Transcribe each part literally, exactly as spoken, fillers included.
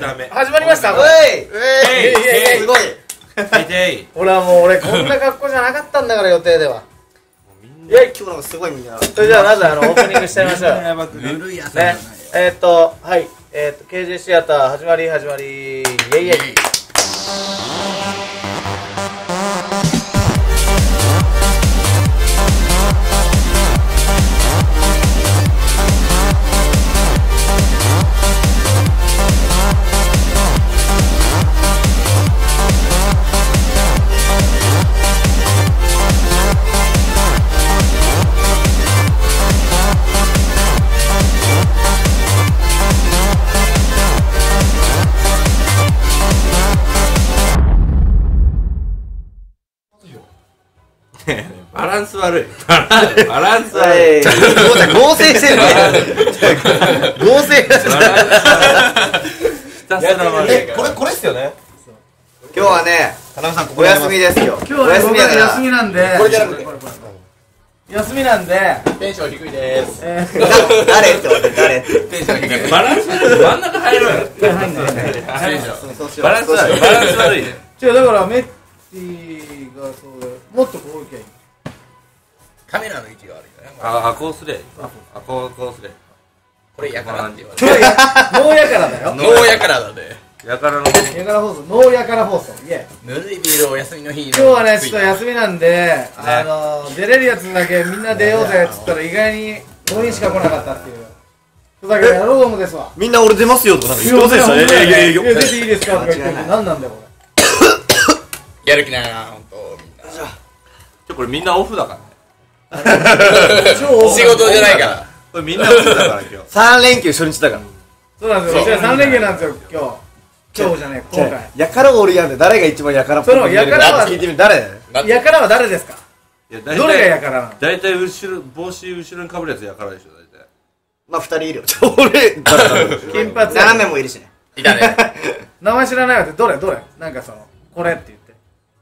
始まりました。 おいすごい。 ほらもう俺こんな格好じゃなかったんだから予定では。 いや今日なんかすごいみんな。 それじゃあまずあのオープニングしちゃいましょう。 ぬるいやつね。えっとはいえっと ケージェー シアター始まり始まりイエイイエイ。 バランス悪い。バランス悪い。 合成してるね。合成。 ひたすら悪い。 これこれっすよね。今日はね、田中さんお休みですよ。 今日は休み休みなんで。 これじゃなくて。 休みなんでテンション低いです。 誰って言って誰って。 テンション低いです。 バランス悪い。真ん中入ろうよ。 入んないね。 バランス悪い。バランス悪い。 違うだからメッティがそうだよ。もっとこういけばいい。 カメラの位置が悪いよね。 あ、こうすれ。あ、こうこうすれ。 これやからって言われこれやノーやからだよ。 ノーやからだね。 やからの。 やから放送、ノーやから放送。イエイ。 ぬるいビールお休みの日。 今日はねちょっと休みなんで、あの出れるやつだけみんな出ようぜっつったら意外にごにんしか来なかったっていう。ふざけてやろうもですわ。 みんな俺出ますよとなんか言ってませんでしたね。 いやいや出ていいですかとか言ってるけど何なんだよこやる気ないな本当みんな。 ちょこれみんなオフだからね。 れ。超仕事じゃないから。 これみんなオフだから今日。 三連休初日だから。 そうなんですよ。じゃあさん連休なんですよ今日。今日じゃねえ今回。 やからおるやんで誰が一番やからっぽいそのやからは聞いてみる誰？ やからは誰ですか。 いやどれがやからなの。 大体後ろ帽子後ろにかぶるやつやからでしょ大体。 まあ二人いるよ。俺金髪。 斜めもいるしね。 いたね。 名前知らないわってどれどれなんかそのこれって言って。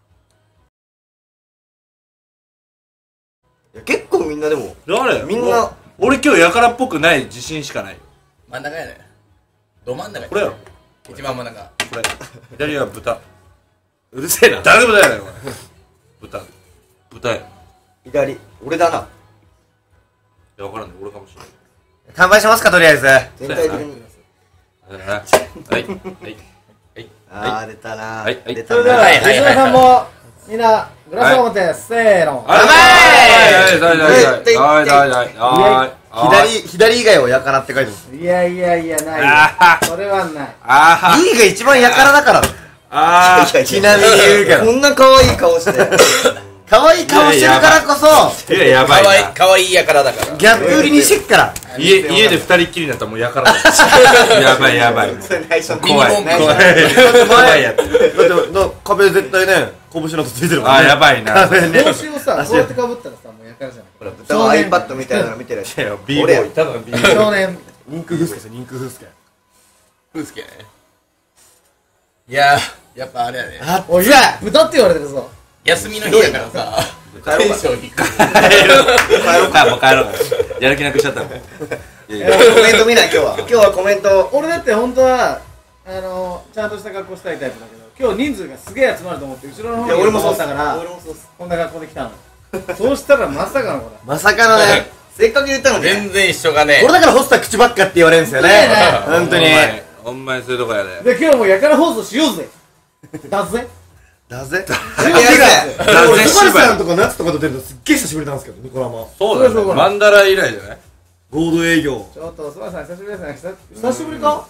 いや結構みんなでも誰？ みんな俺今日やからっぽくない自信しかないよ。 真ん中やね。ど真ん中。 これやろ。 一番真ん中。 これ左は豚。 うるせえな。 誰でもだよこれ。豚。豚や。 左俺だな。 いやわからんね俺かもしれない。 乾杯しますかとりあえず。全体的に。 はいはいはいあー出たな。 はいはいそれでははいはい吉野さんもみんなグラスを持ってせーの。 はいはいはいはいはい。 左左以外はやからって書いてます。 いやいやいやないよ。それはない。 あいいが一番やからだから。 あちなみに言うけど。こんな可愛い顔して。可愛い顔してるからこそ。 いややばいかわいいな。 かわいいやからだから。 ギャップ売りにしてっから。 家家で二人っきりになったらもうやからだ。やばいやばい。 それ内緒。 怖いミニモン怖い怖いやつ。 だって壁絶対ね拳のとついてるもんね。 あやばいな。 帽子をさこうやってかぶったらさもうやからじゃない。 ほら豚は iPad みたいなの見てるやつ。 ビーボーイただのビーボーイ。 少年。 リンクフースケですよリンクフースケ。 フースケね。いやーやっぱあれやね。 おい豚って言われてるぞ。 休みの日やからさ。テンション低い。 帰ろうかもう帰ろうか。やる気なくしちゃったもん。いやいやコメント見ない今日は。今日はコメント。 俺だって本当はあのちゃんとした格好したいタイプだけど今日人数がすげえ集まると思って後ろの方にいや俺もそう思ったから俺もそうっす。 こんな格好で来たの。そうしたらまさかのこれ。 まさかのね。せっかく言ったのに。 全然一緒がね。 これだからホストは口ばっかって言われるんですよね。本当に。 ほんまにそういうとこやで。 で今日もやから放送しようぜ。だぜ。 だぜ。 だぜ。 俺スバルさんとか夏とかと出るのすっげえ久しぶりなんですけどねこれはまあ。 そうだよね。マンダラ以来じゃない？ 合同営業。 ちょっとスバルさん久しぶりですね。久しぶりか？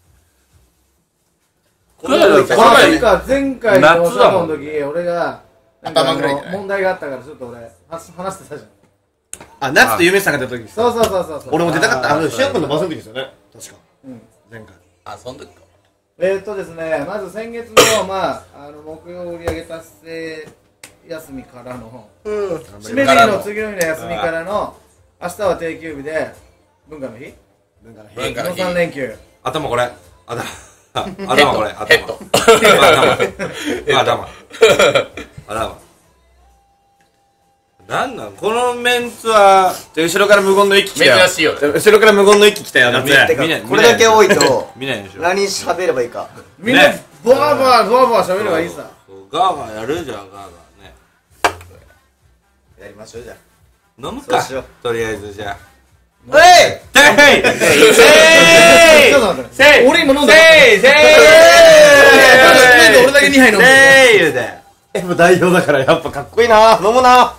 この前前回前回のお茶の時俺が頭ぐらいじゃない問題があったからちょっと俺話してたじゃん。 あ夏とゆめさんが出た時です。 そうそうそうそうそう。 俺も出たかった。あのシアン君のバスの時ですよね確か。 うん前回。 あそん時か。 えーっとですねまず先月のまああの木曜売上達成休みからのうん。 締め日の次の日の休みからの明日は定休日で文化の日文化の日。 の文化の日。 さん連休。 頭これ。頭。頭ヘッドこれ。頭。 ヘッド。 頭。頭。頭。 なんなんこのメンツは後ろから無言の息来たよ。 珍しいよね後ろから無言の息来たよ。夏見ないてか見ないこれだけ多いと見ないでしょ何喋ればいいか。 みんなねボワボワボワボワ喋ればいいさ。 そうガーガーやるじゃんガーガーねやりましょうじゃ飲むかそうしようとりあえずじゃああ。はい。 せいちょっと待ってせい俺今飲んだ。 せいせいなんで俺だけにはい飲んでるせい言うて F 代表だからやっぱかっこいいな。飲むな。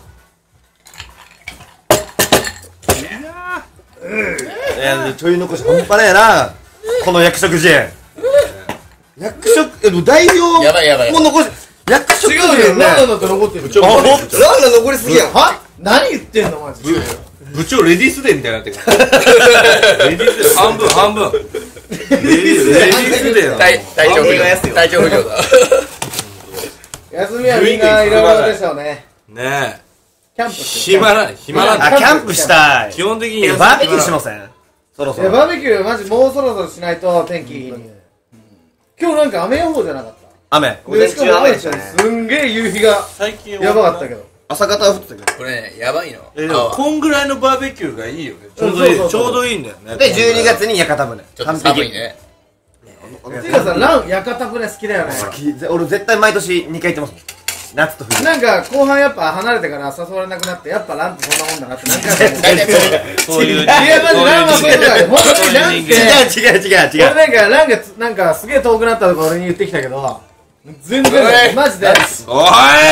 いやちょい残し半端ないなこの役職人。役職え代表やばいやばいもう残し役職違人うよ、 ね。 ランナーだって残ってる。 あ、ほんランナー残りすぎやん。 は何言ってんのマジで。 部長レディースデーみたいになってるレディースデー半分半分レディースレディースデー体体調不良体調不良だ休みはみんないろいろでしょうね。 ねえキャンプして暇ない暇なんあ、 だキャンプしたい。 基本的にえバーベキューしませんそろそいや、 ろ。 バーベキューマジもうそろそろしないと天気いい。今日なんか雨予報じゃなかった。 雨。午でしか前中も雨でしょ。 雨でしたね。 すんげえ夕日が最近やばかったけど。 朝方は降ってたけど。 これねやばいのえでもこんぐらいのバーベキューがいいよねちょうどいいそうそうそうちょうどいいんだよねで、じゅうにがつに屋形船。 ちょっと寒いねていうかさ、ラン屋形船好きだよね。 好きぜ俺絶対毎年にかい行ってますもん。夏と冬。 なんか後半やっぱ離れてから誘われなくなって、やっぱランってそんなもんだなって何回も思う。 大体そうだよそういういやマジランはそういうことだよ。本当にランってそういう人間違う違う違う違う。 俺なんかランがつなんかすげえ遠くなったとか俺に言ってきたけど、全然だよマジで。 おい佐藤と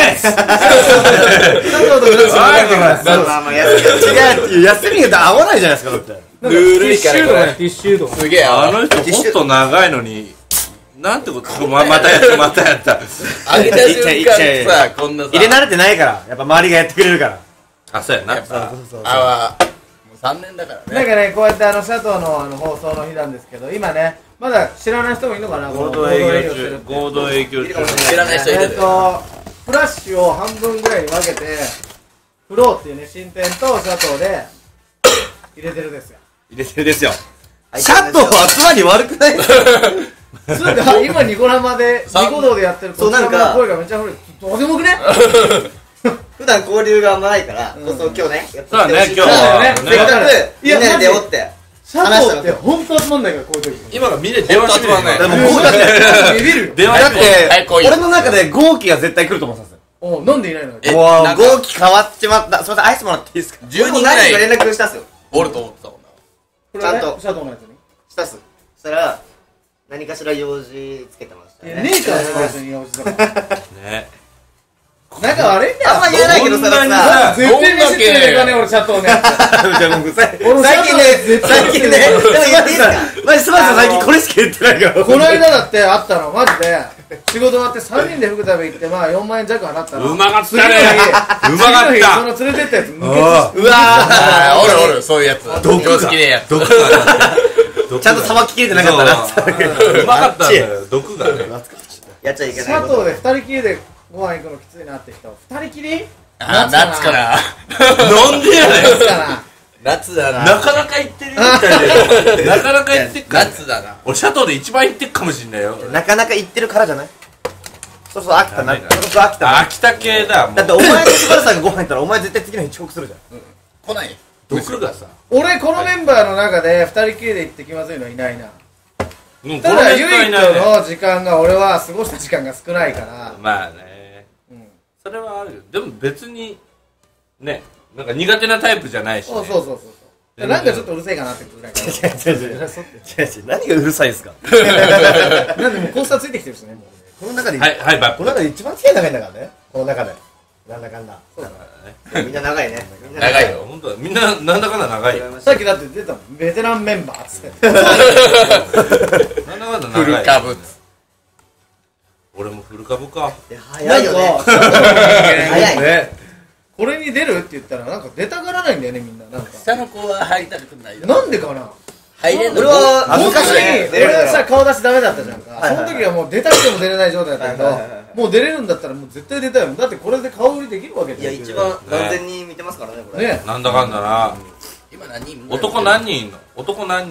浦島まあまあまあ、休み。違う、休みが合わないじゃないですか、だって。 なんかティッシュうどんやティッシュうどん。 すげえあの人ホット長いのになんてことままたやったまたやったあげた瞬間さこんなさ入れ慣れてないから、やっぱ周りがやってくれるから。 あそうやなやっぱあはもうさんねんだからねなんかね、こうやってあのシャトーのあの放送の日なんですけど、今ね、まだ知らない人もいるのかな、 合同営業中合同営業中知らない人いるえっと、フラッシュを半分ぐらいに分けて、フローっていうね、新店とシャトーで入れてるですよ。 入れてるですよ。シャット集まり悪くないですかつうか、今ニコ生で、ニコ動でやってるこちらの声がめっちゃ古い。どうでもよくね普段交流があんまないから、こそ今日ね、やってきてほしいそうだね今日はそうだよねせっかく、みんなで出おって。 シャトーって本当集まんないから、こういう時。 今がみんな電話してるでももうだって、 ビビるよ。 電話してだってはい、来いよ俺の中で号機が絶対来ると思ってたんですよ。 おなんでいないのえもう、 なんか号機変わっちまった。すみません、アイスもらっていいですかじゅうにんぐ俺もらい何人か連絡したんですよ。 おると思ってたもんなこれはねちゃんとシャトーのやつに。 したっす。そしたら、何かしら用事つけてましたいや、 ね。 ねえからね、別に用事とか。 ね仲悪いんだよ。 あんま言えないけどさ、 こんなにささ絶対見せてねえかね、俺、シャトーのやつ。 じゃあ僕さ俺最近ね、最近ね、でも言っていいですかマジすまん最近これしか言ってないから。 この間だってあったの、マジで。仕事終わってさんにんで福食べ行って、まあよんまんえん弱払ったの。 うまかったね次の日うまかった次の日その連れてったやつ、無血あして。 うわあーおるおるそういうやつ毒が常識ねえやつ毒がーちゃんとさばききれてなかったな。 うまかったんだよ毒がねやっちゃいけシないこと。 ャトーでふたりきりでご飯行くのきついなって人。ふたりきりあー夏かななんでやねん夏かな。 夏だななかなか言ってるみたいでなかなか言ってっから夏だな俺シャトーで一番言ってっかもしんないよなかなか言ってるからじゃないそうそう、飽きたな。 ダメだそろそろ飽きたな。 秋田系だもうだってお前とスバルさんがご飯行ったらお前絶対次の日遅刻するじゃん。 来ない毒がさ俺、このメンバーの中でふたりきりで行って気まずいのはいないな。 もうただ、唯一このメンバーいないねの時間が俺は過ごした時間が少ないから。 まあねうんそれはあるよでも別にねなんか苦手なタイプじゃないしねそうそうそうそうそう。なんかちょっとうるせえかなってぐらいか違う違う違う違う違う違う何がうるさいんすから。なんでもうコースターついてきてるしね、もうね。 この中で、 はいはいバックこの中で一番付き合い長いんだからねこの中でなんだかんだそうだみんな長いねみんな長いよ本当だみんななんだかんだ長いよさっきだって出たもん、ベテランメンバーっつって。 なんだかんだフル長いカブ俺もフル株かいや早いよねなんか早いねこれに出るって言ったらなんか出たがらないんだよね、みんな。なんか。 下の子は入りたくないよなんでかな。 入れんの俺は本当に恥ずかしいね俺はさ、顔出しダメだったじゃんか。 はいはいはいその時はもう出たくても出れない状態だったけはいはいはいはど、もう出れるんだったらもう絶対出たいもん。だってこれで顔売りできるわけじゃん。 いや一番完全に見てますからねこれね。 なんだかんだな今何人男何人いんの男何人いるマ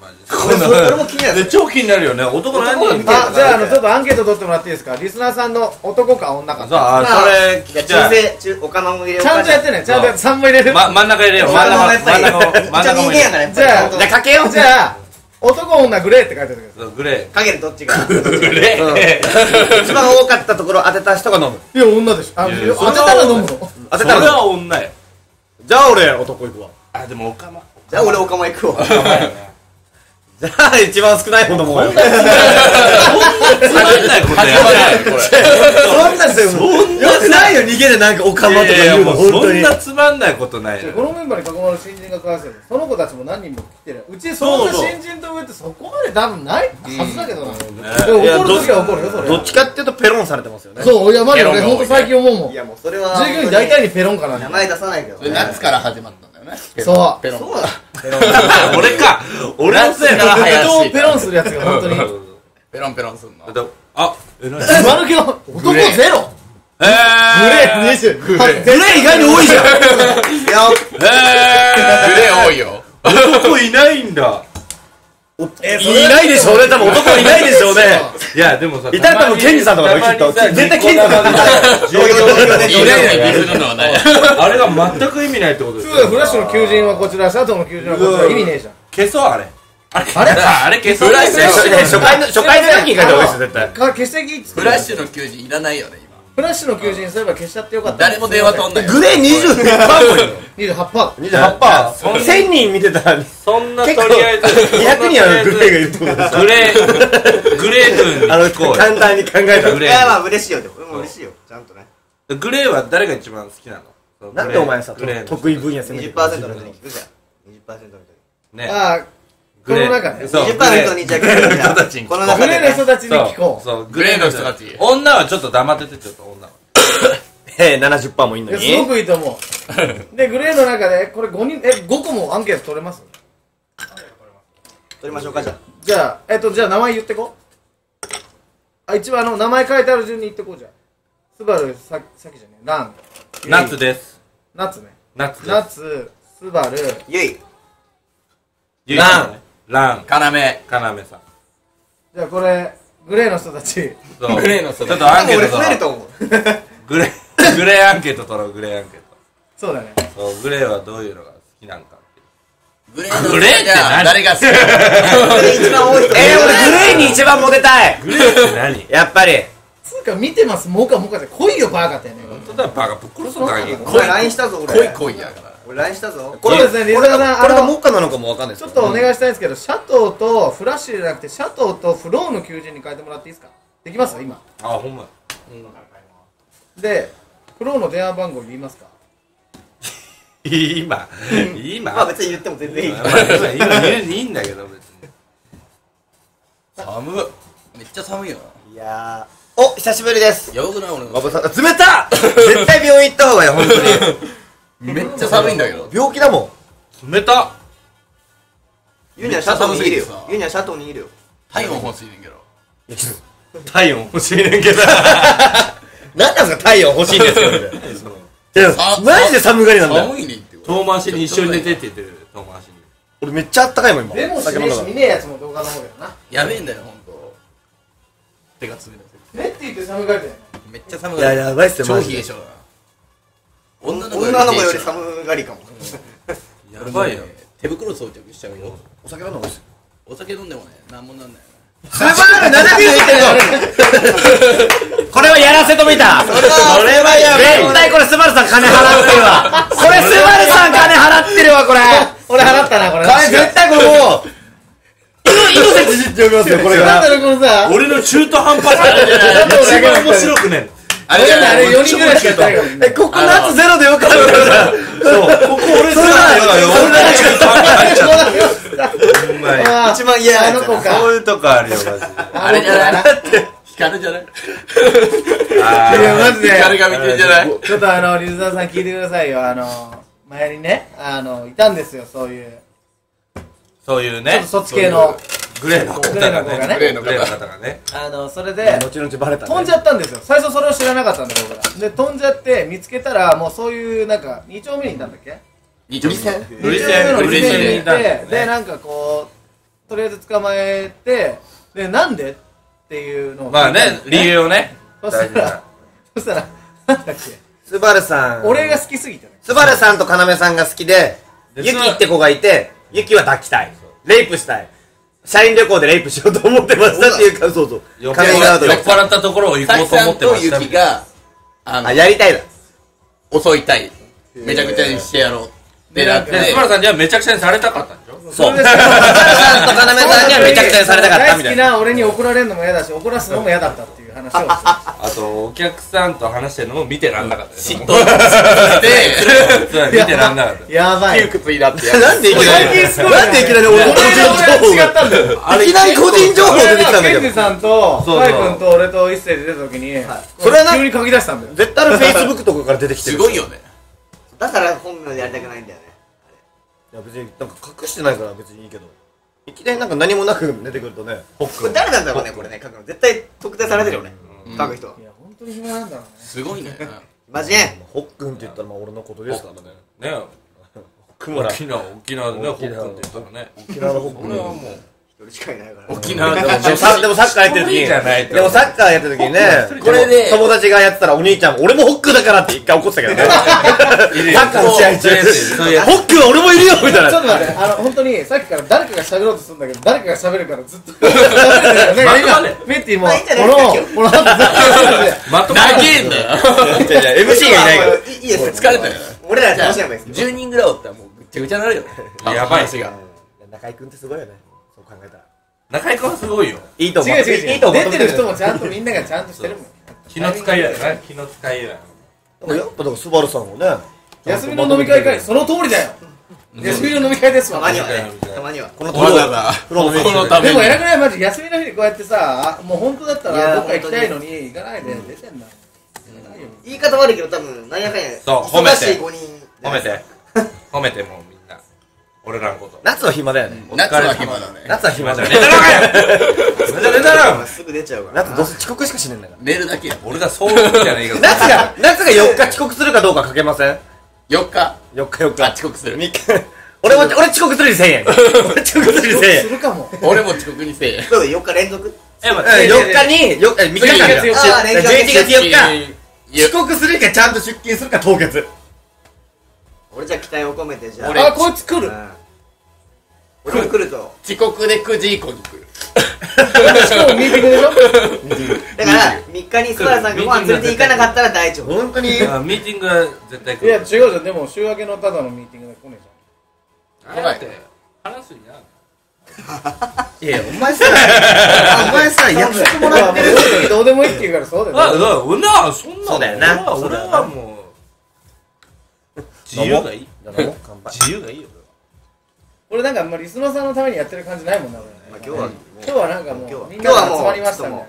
ジで。 俺も気になる。 超気になるよね。男何人いるの？ あ、じゃあ、あの、ちょっとアンケート取ってもらっていいですか？リスナーさんの男か女か。 そう、あ、それ聞きたい。 中性、中、お金も入れようちゃんとやってね。ちゃんとやってさんも入れる。 ま、真ん中入れよう。真ん中、真ん中、真ん中も入れよう。 じゃあ、 じゃあかけよう。 じゃあ、男女グレーって書いてあるけど。 そうグレかけるどっちが。 ー。グレー。 一番多かったところ当てた人が飲む。 いや、女でしょ。あ、 いやいや当てたら飲むの。 当てたら。 それは女よ。 じゃあ俺男行くわ。 あ、でもオカマ。 じゃあ俺おかま行くわ。 じゃあ一番少ない方のもんよ。 つまんないことやないこれ。 そんなですよ。よくないよ逃げでなんかおかまとか言うの本当に。 そんなつまんないことないよ。 このメンバーに囲まれる新人がかわいそうよ。その子たちも何人も来てる。うちそんな新人と上ってそこまで多分ないはずだけどな。でも怒るときは怒るよ、それ。 どっちかっていうとペロンされてますよね。 そう、いや、マジで俺ほんと最近思うもん。 いやもうそれは。 従業員大体にペロンかな。 名前出さないけどそれ夏から始まったんだよね。 そう。 ペロン。 そうだ。 俺か。俺のせい夏からだ。 早人をペロンするやつが本当に。 ペロンペロンすんの。 あ、え、なに？ 今のけど、男ゼロ。 えー。 グレーにじゅう。 グレー意外に多いじゃん。 いや、 えグレー多いよ。 ー。男いないんだ。 いないでしょうね。多分男いないでしょうね。 いや、でもさ。 いたら多分ケンジさんとかがきっと絶対ケンジさんだ。 状況状況でいないのにディスるのはない。 あれが全く意味ないってことですそうだよ、フラッシュの求人はこちら、佐藤の求人はこちら、意味ねえじゃん。 消そう、あれ。あれあれあれ消そう。 フラッシュ初回の初回の時に書いた方がいいですよ絶対。 か欠席っつってフラッシュの求人いらないよね、今。 フラッシュの求人そういえば消しちゃってよかった。 誰も電話取んないよ。 グレーにじゅうはちパーもいるの。 にじゅうはちパー。 にじゅうはちパー。せんにん見てたらそんなとりあえず。 にひゃくにんはグレーがいるってことです。 グレー、グレー軍にあの聞こうよ。 簡単に考えたらグレいやまあ嬉しいよでも俺も嬉しいよちゃんとねグレーは誰が一番好きなの？そうなんでお前さグレーの得意分野攻めてにじゅっパーセントの人に聞くじゃんにじゅっパーセントの人にね。 ああ、こグレーの中ね。 そうにじゅっパーセントにじゃあグレーの人たちに聞こうこの中でグレーの人たちに聞こう。 そう、 グレーの人たち女はちょっと黙ってて、ちょっと女は。 ええななじゅっパーもいんのに。 いやすごくいいと思う。で、グレーの中で、これごにん、え、ごこもアンケート取れます？ 取りましょうかじゃあじゃあ、えっと、じゃあ名前言ってこう。あ、一番あの、名前書いてある順に言ってこうじゃん。スバル、さ、さっきじゃねえ。ラン。 ナッツです。 ナッツね。 ナッツです。 ナッツ、スバル、 ゆいゆいさんね。ラン。 カナメ。 かなめさん。 じゃあこれ、グレーの人たち。 そうグレーの人ちょっとアンケー俺ト取ろう。 増えると思うグレー、グレーアンケート取ろう、グレーアンケーそうだね。 ト。そう、グレーはどういうのが好きなんかっていう。 グレーのグレーってじゃあ何誰が好き？ これ一番多い人えー、俺グレーに一番モテたい。 グレーって何？ やっぱり。 つうか見てます、モカモカで来いよバーカってね。 本当だ、バカぶっ殺そうか、今。 お前 ライン したぞ俺恋恋やから。 俺 ライン したぞそうですね、リザーさん、 これがあの、 モッカなのかもわかんないですちょっとお願いしたいんですけど、シャトーとフラッシュじゃなくて、シャトーとフローの求人に変えてもらっていいですか？できます今。 あ、ほんま。 で、フローの電話番号言いますか？ 今、今。 まあ別に言っても全然いいまあ今、今言ういいんだけど、別に。 寒っ。めっちゃ寒いよな。 いやお久しぶりです。 やばくない俺の馬場さん冷たっ。絶対病院行った方がいい本当に。 めっちゃ寒いんだけど。 病気だもん。 冷たっ。 ーユニはシャトーにいるよめっちゃ寒すぎてさユニはシャトーにいるよ体温欲しいねんけど。 体温欲しいねんけど。 何なんですか太陽欲しいんですよ。いやさマジで寒がりなんだよ。 寒いねんって。 遠回しに一緒に寝てって言ってる、遠回しに。 俺めっちゃあったかいもん今。 でもしねえし、見ねえやつも動画の方だよな。 やべえんだよ、ほんと。手が冷たい。 ねって言って寒がりだよね。 めっちゃ寒い。 いややばいっすよ超マジで冷え性だな。女の子女の子より冷え性だな寒がりかもやばいよ。 手袋装着しちゃうよ。 お酒飲んだ方がいいっすよ。 お酒飲んでもね、なんもなんないよスバルななびゅういってるの。これはやらせと見た。それはやべえ。絶対これスバルさん金払ってるわ。これスバルさん金払ってるわこれ。 俺払ったな、これ。 これ絶対これもう。井戸瀬知事って呼びますよこれから。 なんだろ、このさ、 俺の中途半端さ一番面白くねあれじゃないあれよにんぐらいしかやってないからね。 えここ夏ゼロでよかったじゃん。 そう、ここ俺さ、俺の中途半端入っちゃった。うまい。 あー一番嫌なあやつやなの子か。 そういうとこあるよ、マジで。 あれじゃないあ光じゃないあいや、マジで。 光が見てんじゃないちょっとあの、リズナーさん聞いてくださいよ。あの、前にね、あの、いたんですよ、そういう。 そういうねちょっと、そっち系の。 グレーの方グレーの子がねグレーのグレーの方。 方がね。 あの、それで、 後々バレたね。 飛んじゃったんですよ。最初それを知らなかったんだ僕ら。で、飛んじゃって、見つけたら、もうそういう、なんか、に丁目にいたんだっけ二丁目ブリセン、ブリセンにいたんだよで、 ね。 なんかことりあえず捕まえて、でなんでっていうのをまあね、理由をね。 そしたらそしたらなんだっけ、 スバルさん俺が好きすぎてね、 スバルさんと要さんが好きで、 でユキって子がいて、ユキは抱きたい、レイプしたい、社員旅行でレイプしようと思ってましたっていうか、そうそう酔っカミングアウトで払ったところを行こうと思ってました。 ユキがあのあ、やりたいだ襲いたい、めちゃくちゃにしてやろうってなってで、スバルさんにはめちゃくちゃにされたかったんでしょ。 そうスバルさんと要さんにはめちゃくちゃにされたかったみたいな。 大好きな俺に怒られるのも嫌だし、怒らすのも嫌だったっていう話をしてあと、お客さんと話してるのも見てらんなかったです。 嫉妬してそう見てらんなかった。 やばい、 窮屈になってやるなんでいきなりなんでいきなり俺の個人情報違ったんだよ。 がいきなり個人情報出てきたんだけど、 ケンジさんとそうそうカイ君と俺と一斉で出た時に、 それはな急に書き出したんだよ。 絶対フェイスブックとかから出てきてる。 すごいよね。 だから本名でやりたくないんだよね。 いや別になんか隠してないから別にいいけど、いきなりなんか何もなく出てくるとね、ホックこれ誰なんだろうね、これね、書くの。絶対特定されてるよね、書く人は。 いや本当に暇なんだろうね。 すごいね。 マジね。 ホックンって言ったらまあ俺のことですからね。 ね、 クムラ沖縄、沖縄でね、ホックンって言ったらね。 沖縄のホックン。 俺はもう、 一人しかいないから。 沖縄ででもさでもサッカーやってる時一人じゃないに、 とでもサッカーやってる時にね、 これで友達がやってたらお兄ちゃん俺もホックだからって一回怒ってたけどね。サッカーの試合中、 そういうやつホックは俺もいるよみたいな。 ちょっと待って、あの本当にさっきから誰かが喋ろうとするんだけど、誰かが喋るからずっと喋ってるからね。今メッティもまあいいんじゃないこのですかこの後ずっと喋ってて、 まとま長えんだよ。 エムシー がいないから。 いいいです疲れたよ。 俺ら楽しめばいいですじゅうにんぐらいおったらもうぐっちゃぐちゃになるよね。 やばい話が。 中居君ってすごいよね。そう考えたら。 中居君はすごいよ。 いいと思う。 違う違う違いいうと思う。 出てる人もちゃんとみんながちゃんとしてるもん。 気の使いやな、気の使いや。 でもやっぱだからスバルさんもね、 休みの飲み会かい、その通りだよ。休みの飲み会ですわ。 たまにはね、たまには。 このわざわざプロのこのためにでも偉くない、マジ休みの日にこうやってさ、もう本当だったらどっか行きたいのに行かないで出てんだ。 言い方悪いけど多分、なんやかんや。 そう褒めて忙しいごにん。 褒めて。褒めてもうみんな。俺らのこと。 夏は暇だよね。 夏は暇だね。 夏は暇だよネね。 タだろかよネタだろすぐ出ちゃうから。 夏どうせ遅刻しかしねえんだから。 寝るだけや。 俺がそういうことじゃねえけど。 夏が、夏がよっか遅刻するかどうかかけません？ よっか。 よっかよっあ、 か。 遅刻する。 みっか。俺も、俺遅刻するにせんえん。俺遅刻するにせんえん。 するかも。 俺も遅刻にせえ。 そうよっか連続。 え、まうんよっかに、よっか、みっかかんだ。 じゅういちがつよっかあー連じゅういちがつよっか。 いや遅刻するかちゃんと出勤するか凍結。 俺じゃあ期待を込めてじゃあ。 俺あ、こいつ来る。 うん俺も来ると。 遅刻でくじ以降に来る。 しかもミーティングでしょ。 だから、みっかにスバルさんがご飯連れて行かなかったら大丈夫。 本当に。 あミーティングは絶対来いや違うる。 じゃん、でも週明けのただのミーティングで来ねえじ来ないって。話すにな。 いやいや、お前さ、お前さ、約束ゃん。 もらってる。 どうでもいいって言うからそうだあ、 よ。 だ俺な、そんな。 そうだよな俺は俺はもう、自由がいい。 じゃあ飲もう乾杯。 自由がいいよ。 俺なんかあんまリスナーさんのためにやってる感じないもんな。俺まあ今日は、 今日はなんかも今日はうみんなが集まりましたみたいな。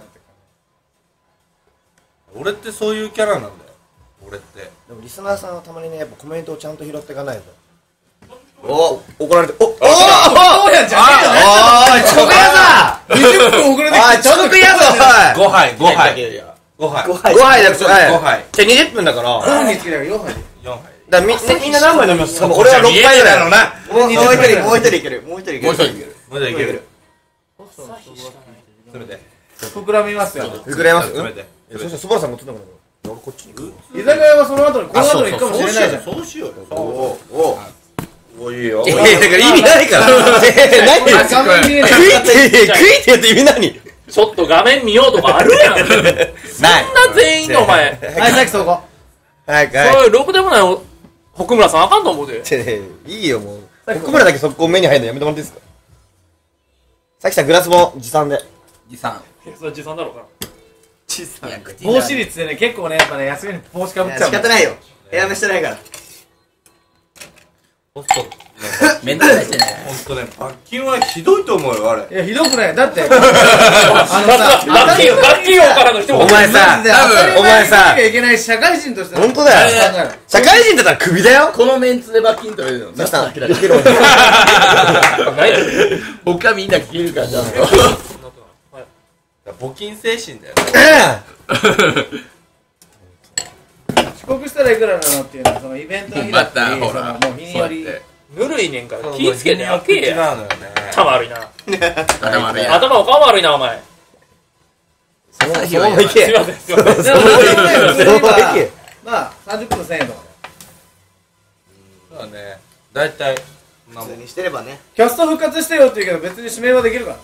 俺ってそういうキャラなんだよ。俺って。 でもリスナーさんはたまにね、やっぱコメントをちゃんと拾っていかないと。 お怒られて、おおそうやんじゃねおい、遅刻やぞえよ。にじゅっぷん遅れてきおい、 てちゃんと遅刻やぞごはい、ごはい。 いやいや。 ごはい。 ごおいご杯だよ、 ごはいじゃあにじゅっぷんだから。だかご飯につけたからよんはい。 よんはい。 らみみんな何杯飲みますか？俺はろっぱいぐらい。 ろうな。 もうもう一人、もう一人いける。もう一人いける。 もう一人いける。 もうじゃあいける。詰めて。 膨らみますよ。 膨れます？ 詰めて。 そしたらスバルさんが映ったんだけど、俺こっちに行く。 居酒屋はその後にこの後に行くかもしれないじゃん。 そうしようよ。 おおおおいいよ。 いやだから意味ないから。え何あ画面見えない。 食いって食いってやって意味何？ ちょっと画面見ようとかあるやん。そんなない。 全員のお前。 はい、さっきそこ。 はいそはれ、ろくでもないお奥村さんあかんと思うで。 い。いいよもう。奥村だけ速攻目に入るのやめてもらっていいですか？さきさんグラスも持参で。 持参。 それ持参だろうか。 小さい。 帽子率でね、結構ね、やっぱね、休みに帽子かぶっちゃう仕。方ないよ。部屋目してないから。 ほんとね。 めんどくさいしてね。 ほんとね、罰金はひどいと思うよ、あれ。 いや、ひどくない。だって、あのさ、 ラッキー、ラッキー王からの一言。 お前さマジで当たりお前さ前にしなきゃいけない社会人としての本当だよ考える社会人だったらクビだよ。 このメンツで罰金取れるの。 さきさん、 だけだか受けろ。 何やねんら。他みんな聞けるから、ちゃんと。 募金精神だよね。 遅刻したらいくらなのっていうのは、そのイベントの日だったり、 またほらそのもう日により。 ぬるいねんから気ぃつけて開け違うや。 のよね。 たまるいな。 頭悪いや頭おかん悪いな、お前。 そのそのまま行けすいません、すいません。 でもなんでもね普通にそのまま行けまあさんじゅっぷんせんえんとかでそうだね。だいたい、 普通にしてればね。 キャスト復活してよって言うけど別に指名はできるからね。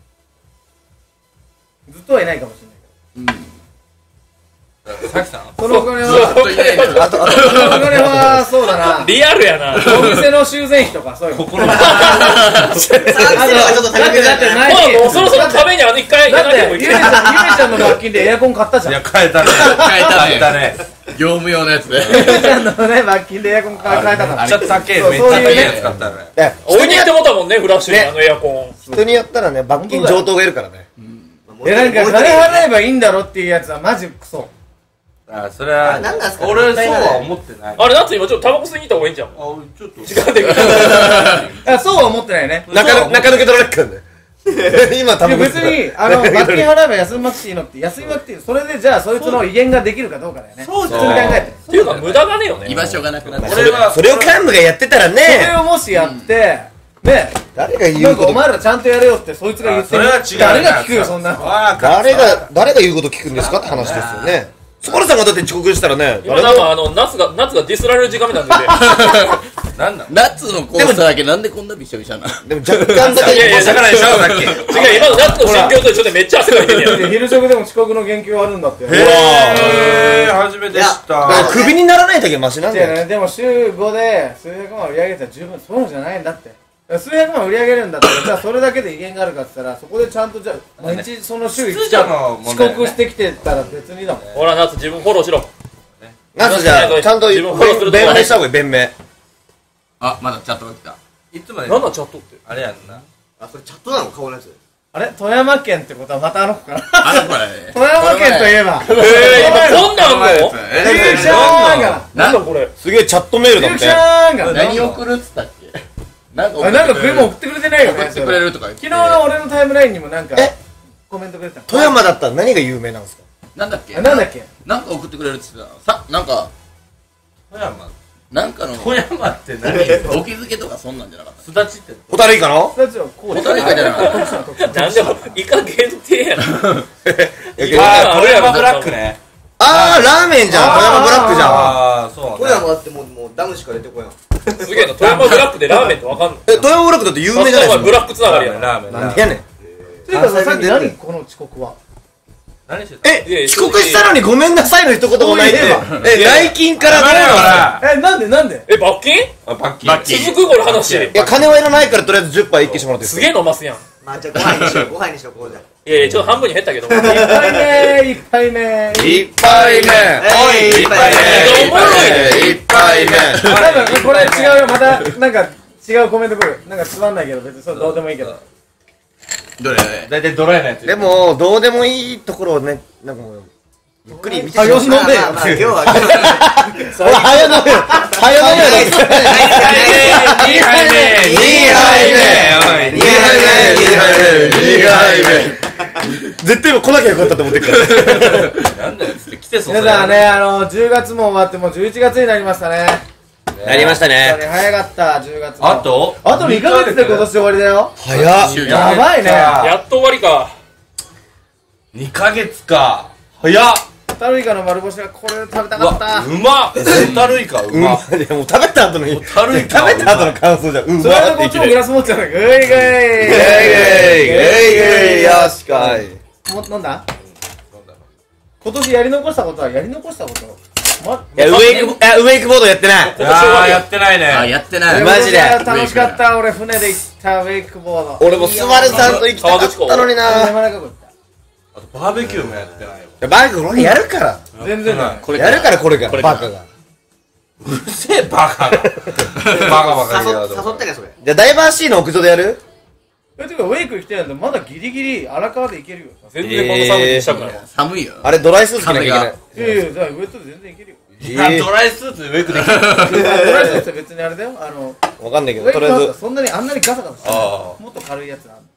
ずっとはいないかもしれないけどさきさんそのお金そうはといないのよあとあとそのお金はそうだなリアルやな。 お店の修繕費とかそういうの心のあさんせんえんはちょっとだってだって前にもう、もうそろそろ壁にあの一回やだってらなきゃもいけない。 ゆめちゃんゆめちゃんの罰金でエアコン買ったじゃんいや、変えたね。 変えたね変えたね。 業務用のやつでゆめちゃんのね罰金でエアコン買えたからめっちゃ高え、 そうめっちゃ高えそういうねやつ買ったね。 え置いてきてもったもんね、フラッシュにあのエアコン。 人によったらね罰金上等がいるからねえなんか金払えばいいんだろっていうやつはマジクソあ、それはあなんなんすか俺そうは思ってない。 あれ、夏今ちょっとタバコ吸いに行った方がいいんじゃん。 あ、ちょっと。 時間できる。 あそうは思ってないね中中抜け取られっからね今多分いや別にあの罰金払えば休まなくていいのって休みなくていいそれでじゃあそいつの威厳ができるかどうかだよねそう普通に考えてっていうか、無駄がねえよね。 居場所がなくなって俺は、 それを幹部がやってたらそれねをもしやってね誰が言なかおうんこと前らちゃんとやれよってそいつが言ってそれは違う。 誰が聞くよそんなのあ誰が誰が言うこと聞くんですかって話ですよねスバルさんがだって遅刻したらね今なんかあの、夏が、夏がディスられる時間みたいになってなんだ夏のコースだけなんでこんなびしょびしょなでも若干だいやいやけだからでしょ、さっき。 て。違う、今の夏の心境と一緒でめっちゃ汗かいてるやん。 で昼食でも遅刻の言及あるんだってへー、初めて知った。 だからクビにならないだけマシなんだよ違うねでも週ごで数百万売り上げたら十分そういうのじゃないんだって数百万売り上げるんだったらじゃあそれだけで威厳があるかって言ったらそこでちゃんとじゃあ毎日その週秩序の遅問題だね刻してきてたら別にだもんほら、夏自分フォローしろ。 なんかじゃあちゃんと自分フォローすると弁明した方がいい弁明あまだチャットが来たいつまでなんだチャットって。 あれやんな。 あ、それチャットなの顔のやつ。 あれ富山県ってことはまたあの子かなあの子らね富山県といえばえー、今こんなんあんのゆうちゃんがなんだこれ。 すげえチャットメールだってゆうちゃんが何送るっつったっけなんかあなんかクレも送ってくれてないよね送ってくれるとか言って昨日の俺のタイムラインにもなんかえコメントくれてた富山だったら何が有名なんですかなんだっけあなんだっけなんか送ってくれるっつってたさなんか富山。 なんかの富山って何お気づけとかそんなんじゃなかっすだちって。 ホタルイカのそれちょっとこうホタルイカじゃなかったなんでも、イカ限定やな。 あー、富山ブラックね。 あーラーメンじゃん富山ブラックじゃんあー、そうね。 富山だってもう、もうダムしか出てこやん。 すげえな、富山ブラックでラーメンってわかんの。 え富山ブラックだって有名じゃないですかお前ブラックつながりやな。 ラーメン。 なんでやねんていうかさっき何この遅刻は何してたえ遅刻したのにごめんなさいの一言もないってえ内勤から黙れよ、ほら。 えなんでなんでえ、罰金あ、パッキー。 続くこれ話。 いや金はいらないからとりあえずじゅっぱい一気してもらっていいすですかげえ飲ますやん。 まあじゃあご飯にしよう、ご飯にしよう、ここで。 いやいや、ちょっと半分に減ったけど。 一杯目一杯目一杯目おい、一杯おもろいね。 一杯目多分これ違うよまたなんか違うコメント来るなんかつまんないけど別にそれどうでもいいけどどれだいたいドライなやつ。 でもどうでもいいところをねなんかもうゆっくり見てあよんのまあまあまあ今日は、今日は。 ほら早飲めよ早飲めよにはいめにはいめおいにはいめにはいめにはいめ絶対今来なきゃよかったと思ってるからなんだよ、つって来てそう皆さんねあのじゅうがつも終わってもうじゅういちがつになりましたねなりました本当ねに早かったじゅうがつもあとあとにかげつで今年終わりだよ早っ終了やばいねやっと終わりか。 にかげつか。早っ。 ホタルイカの丸干しはこれ食べたうかっわ、 たうまっ。ホタルイカううんまっ。 いやもう食べた後の食べタルイカた後の感想じゃんうんそれわでこっちもグーっていきなりラス持っちゃうんだけどグイグイゲイゲイゲイゲイよしかいも飲んだ今年やり残したことはやり残したことまいやウェイクボあウェイクボードやってないあー、やってないあね。 やってないマジで楽しかった俺船で行ったウェイクボード俺もスバルさんと行きたかったのにな山中湖行っあとバーベキューもやってないよ。 バカこれやるからた全然だこれやるからこれがこれからバカがうるせえ、バカが。バカバカ誘言うっ誘ったね、それ。 じゃあダイバーシーの屋上でやるえてかウェイク行きたいんだまだギリギリ荒川で行けるよ全然この寒いにしたくないわ。 寒いよあれドライスーツ着なきゃいけないいやいやじゃあウェイトで全然行けるよいや、ドライスーツでウェイクできる。 ドライスーツって別にあれだよあのわかんないけウェイクハウスはどとりあえずそんなにあんなにガサガサしてないあもっと軽いやつなん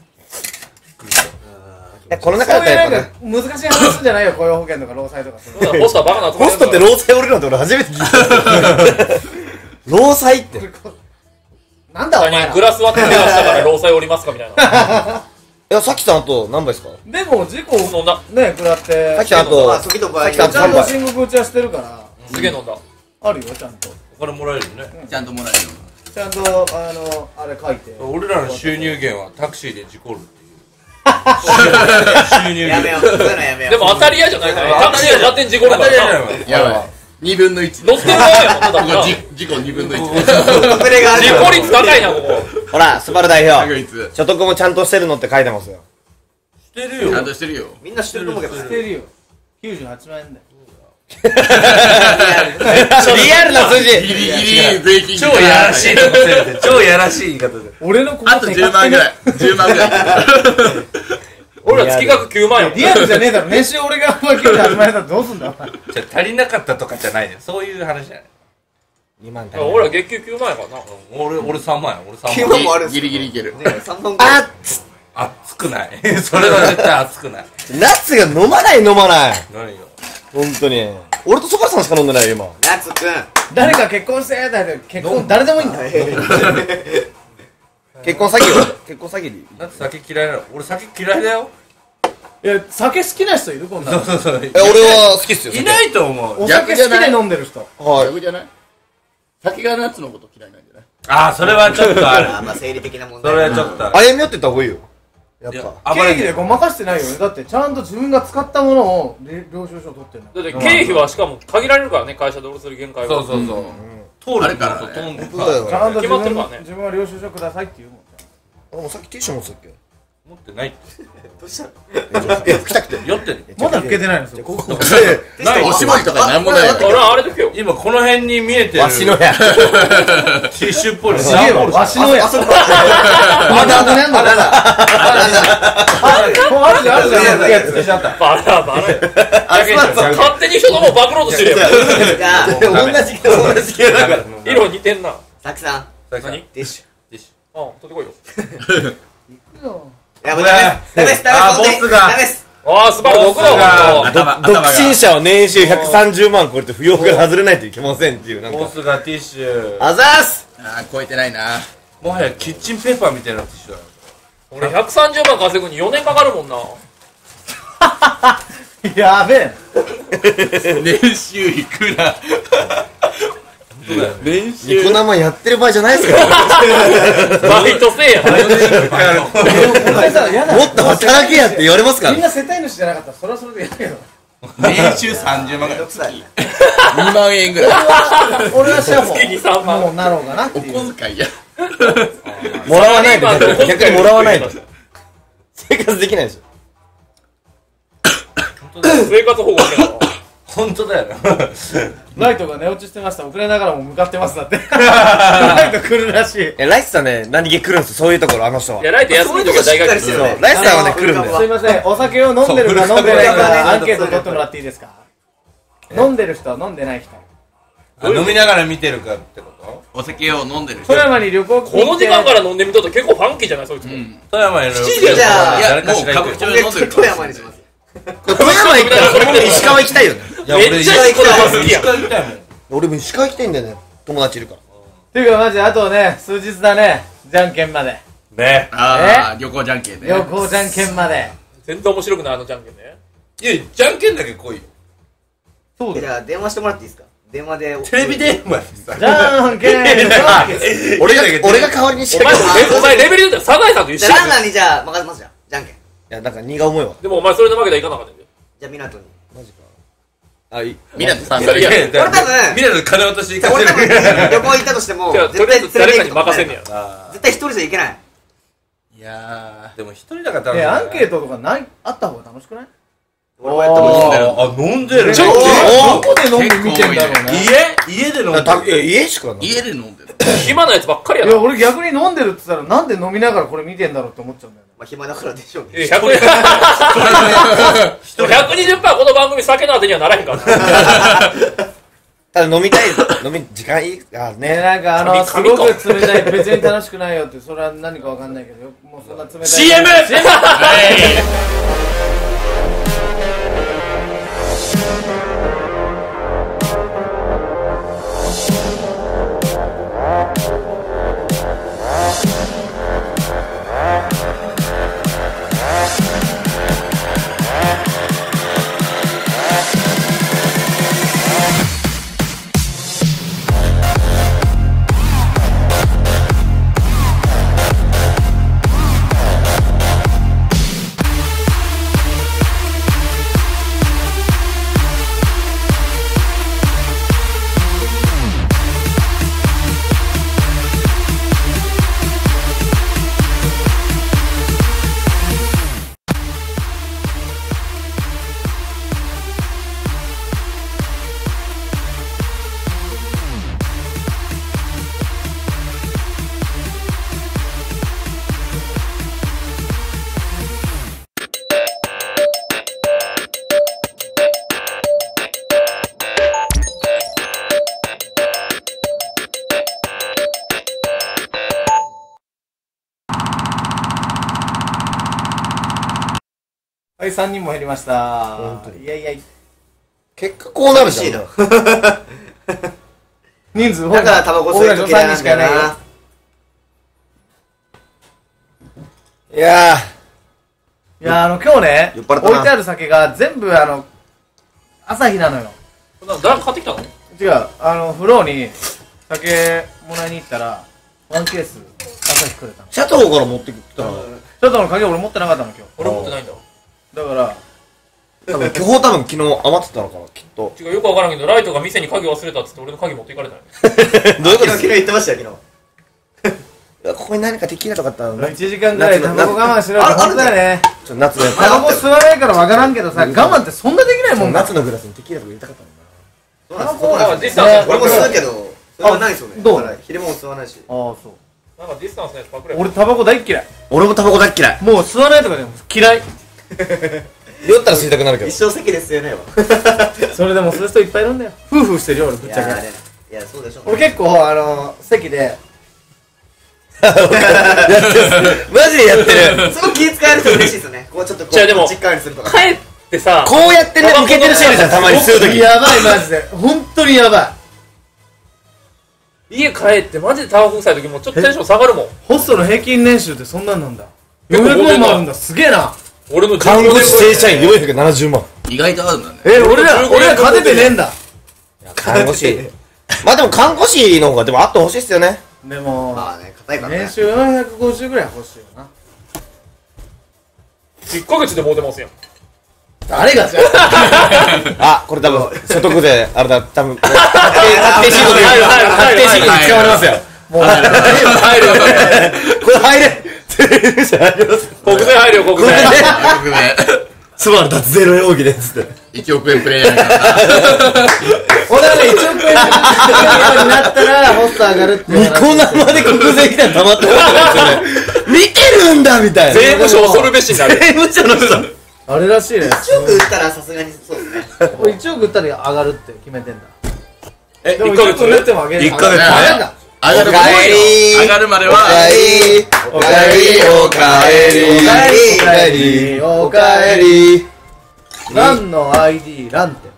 えこの中そういうなんだったらやっぱねか難しい話じゃないよ雇用保険とか労災とかそういうのホストはバカなとこホストって労災俺なんて俺初めて聞いた労災ってなんだお前ら何グラス割って出したから労災おりますかみたいな。 いや、さきさんあと何杯ですか？ でも事故飲んだ。 ね食らってさきさんあと、 まあ時と場合にさきさんさんちゃんと杯。 申告打ちはしてるからすげえ飲んだ。 あるよちゃんとお金もらえるよね。 ちゃんともらえるよ。 ちゃんとあのあれ書いて俺らの収入源はタクシーで事故るっていう収入やめよう、そういうのやめよう。 でも当たり屋じゃないから。タクシーが勝手に事故る当たりからな。 前なのよ。 やばい。二分の一。 乗ってる側やもんな、だこから。 こ事じ事故二分の一。 遅れがある故率高いな、ここ。 ほら、スバル代表。 確率。 所得もちゃんとしてるのって書いてますよ。 してるよちゃん。としてるよ。 みんな知ってると思うけどね。 してるよきゅうじゅうはちまんえんだよリアルな数ギ字。 リギリ税金。 超やらしいとこせめて超やらしい言い方で。 俺のこあとじゅうまんぐらい。じゅうまんぐらい。 俺ら月額きゅうまんやもん。 リアルじゃねえだろ年収俺がきゅうじゅうはちまんえんだったらどうすんだお前じゃあ足りなかったとかじゃないね。そういう話じゃない。 にまん足俺ら月給きゅうまんやからな。 俺俺さんまんや。俺さんきゅうまん。 まんもあるんすギリギリいける。 さんまんぐらい。 あ熱くない。それは絶対熱くない。 ナッツが飲まない飲まない。 何よ。 本当に。俺とそばさんしか飲んでないよ、今。 ナツくん。 誰か結婚してだよ結婚誰でもいいんだよ結婚詐欺よ。結婚詐欺でいい。 だって酒嫌いなの。俺酒嫌いだよ。 いや酒好きな人いるこんなのそうそう。 え、俺は好きっすよ。 いないと思う。 お酒好きで飲んでる人はい。 逆じゃない？酒がナッツのこと嫌いなんじゃない？ ああ、それはちょっとある。 あーまあ生理的な問それ題。 はちょっとある。 歩み寄ってった方がいいよ。やっいやぱ。 経費でごまかしてないよねだってちゃんと自分が使ったものをれ領収書を取ってんだだって経費はしかも限られるからね、会社で下ろせる限界は。 そうそうそう。通るあれからねと飛んでるそうだよちゃんと自決まって分るからね自分は領収書くださいって言うもん俺もさっきティッシュ持ってたっけ？ 持ってないって。 いや、拭きたくて。 酔ってる。 まだ拭けてないのそれここ、 ないおしぼりとかなんもないよ。 俺はあれだけよ。 今この辺に見えてる。 わしのや。 ティッシュっぽいの。 すげえわわしのやあそこあだなんだなんだあるじゃんあるじゃんいやつけちゃったバラバラよ。勝手に人のもんパクろうとしてるやん。 じゃあ、 同じ系、同じ系だから。 色似てんな。 さきさん、 何ティッシュ。 あ、取ってこいよ。 いや、もうダメです。ダメです。ダあメです。 ボスがダメです。 あー、スパルどこだよ。 頭独身者は年収ひゃくさんじゅうまん超えて不要から外れないといけませんっていう、なんか。 ボスがティッシュ。 あざーす。 あー、超えてないな。 もはやキッチンペーパーみたいなティッシュだよ。 俺ひゃくさんじゅうまん稼ぐによねんかかるもんな。 やべえ年収いくら？ 練ニコ生やってる場合じゃないですから。 バイトせえや。 俺さ嫌だもっと働けやって言われますから。 みんな世帯主じゃなかったらそれはそれで嫌だけど年収さんじゅうまんぐらい。 どっちだよ。 にまんえんぐらい。 俺は社保月にさんまんもうなろうかなっておいう小遣いや。 もらわないとサラリーマンの逆にもらわないと生活できないでしょ。 生活保護してたわ。 本当だよな。 ライトが寝落ちしてました遅れながらも向かってますだってライト来るらしいいや、ライスさんね、何気来るんですよ、そういうところ、あの人は。 いや、ライト休みの時は大学生そういうとこしっかりしてるそう、ライスさんはね、来るんだよ。 すいませんお酒を飲んでるか飲んでないかアンケート取ってもらっていいですか飲んでる人は飲んでない人あ飲みながら見てるかってことお酒を飲んでる人。 富山に旅行来てこの時間から飲んでみとったら結構ファンキーじゃないそいつも。 富山への。 じゃあいや、 誰かもう歌しら行くよ。 舞伎町で飲んでる。 富山にします。 富山行ったら、そのまま石川行きたいよね。 いや、俺めっちゃいい子だ好きやん。 石川行きたいもん。 俺も石川行きたいんだよね、友達いるから。 ていうかマジあとね数日だねじゃんけんまでね。 ああ、旅行じゃんけんね。 旅行じゃんけんまで全然面白くないあのじゃんけんね。 いや、じゃんけんだけ来いよ。 そうだよじゃあ、電話してもらっていいですか？電話で。 テレビ電話でさ。 じゃんけん俺が、俺が代わりにしお前てるから。いお前レベルでサザエさんと一緒やん。 じゃあ、ランナーにじゃあ、任せますじゃん。じゃんけん。 や、なんか荷が重いわ。 でもお前それで負けたらいかなかったんだよ。 じゃあ、港に。 マジか。あ、いい。 みなとさんいやいや俺多分みんなで金渡し行か俺多分、 せる。 旅行行ったとしても、 じゃあとりあえず誰かに任せんねや。 あ絶対一人じゃいけない。 いやーでも一人だから楽しい。 えアンケートとかないあった方が楽しくない俺もやったことない。 あ、飲んでる。 ちょっとおどこで飲んで見てんだろうね家家で飲んでたいやる。 家しかなー、 い。 家で飲んでる。 暇なやつばっかりやいやな。 俺逆に飲んでるって言ったらなんで飲みながらこれ見てんだろうって思っちゃうんだよねまあ、暇だからでしょうね。 えひゃくひゃくにじゅっパーセントこの番組酒のあてにはならへんからな。 ただ飲みたい、飲み、時間いいあねね。 なんかあのす神ごく冷たい別に楽しくないよってそれは何かわかんないけどよもうそんな冷たいシーエム！ 「 はい、さんにんも減りましたいやいや結果こうなるじゃん。 人数だからタバコ吸いと嫌いなんだよな。 いやいやあの今日ね酔っ払ったな置いてある酒が全部あの朝日なのよ。 誰か買ってきたの？ 違う、あの風呂に酒もらいに行ったらワンケース朝日くれたの。 ー、シャトーから持ってきたら、 ちょっとの鍵俺持ってなかったの今日。 俺持ってないんだ。 だから多分、今日多分昨日余ってたのかな、きっと。 違う、よくわからんけど、ライトが店に鍵忘れたっつって俺の鍵持っていかれたの。 どういうこと昨日言ってましたよ、昨日。 いやここに何かテキーラとかあったのね。 いちじかんぐらいタバコ我慢しろって本当だよね。 ちょっと夏のやつ。 タバコ吸わないからわからんけどさ、我慢ってそんなできないもんな。 夏のグラスにテキーラとか入れたかったもんな。 そうなんですよ。俺も吸うけど、それはないですよね。 どう昼も吸わないし。 ああそう。 なんかディスタンスのやつパクれ。 俺タバコ大っ嫌い。 俺もタバコ大っ嫌い。 もう吸わないとかでも嫌い。 酔ったら吸いたくなるけど。 一生席で吸えないわ。 それでも吸う人いっぱいいるんだよ。夫婦してるよ俺ぶっちゃけ。 いや、そうでしょ。 俺結構あの席でマジでやってる。 すごい気使えると嬉しいですよね。こうちょっとこう、 じゃあでもしっかりするとか。 帰ってさ、 こうやってね、受けてるシーンじゃん、たまに吸うとき。 やばいマジで本当にやばい。 家帰ってマジでタバコ臭い時もちょっとテンション下がるもん。 ホストの平均年収ってそんなんなんだ。よんひゃくまんもあるんだ。すげえな。 俺の看護師正社員よんひゃくななじゅうまん。 意外とあるんだね。 え俺ら俺ら勝ててねえんだ。 看護師。まあでも看護師の方がでもあってほしいっすよね。 でもまあね、硬いからね年。収よんひゃくごじゅうぐらい欲しいよな。 いっかげつでもう出ますやん。 誰がじゃあ、これ多分、所得税、あれだ、多分、確定申告、確定申告に使われますよ。 もう入るよ、 これ入れ税者入ります。 国税入るよ、国税。 僕ね、 スバル脱税の容疑で、つって。 いちおく円プレイヤーやからな。 俺はねいちおくえんになったらホスト上がるっていうニコ生で国税来たらたまってないですよね。見てるんだみたいな。 税務署恐るべしになる。 税務署の人。 あれらしいね。 いちおく売ったらさすがにそうですね。 俺いちおく売ったら上がるって決めてんだ。 え、 でもいっかげついちおく売っても上げる。 いっかげつ上がるんだ。 上がるまで上がるまでおかは、 えり、おかえり、おかえり、 おかえりおかえり。 ランの アイディー ランって。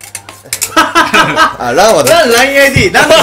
あ、ランはラン ラインアイディー ランって。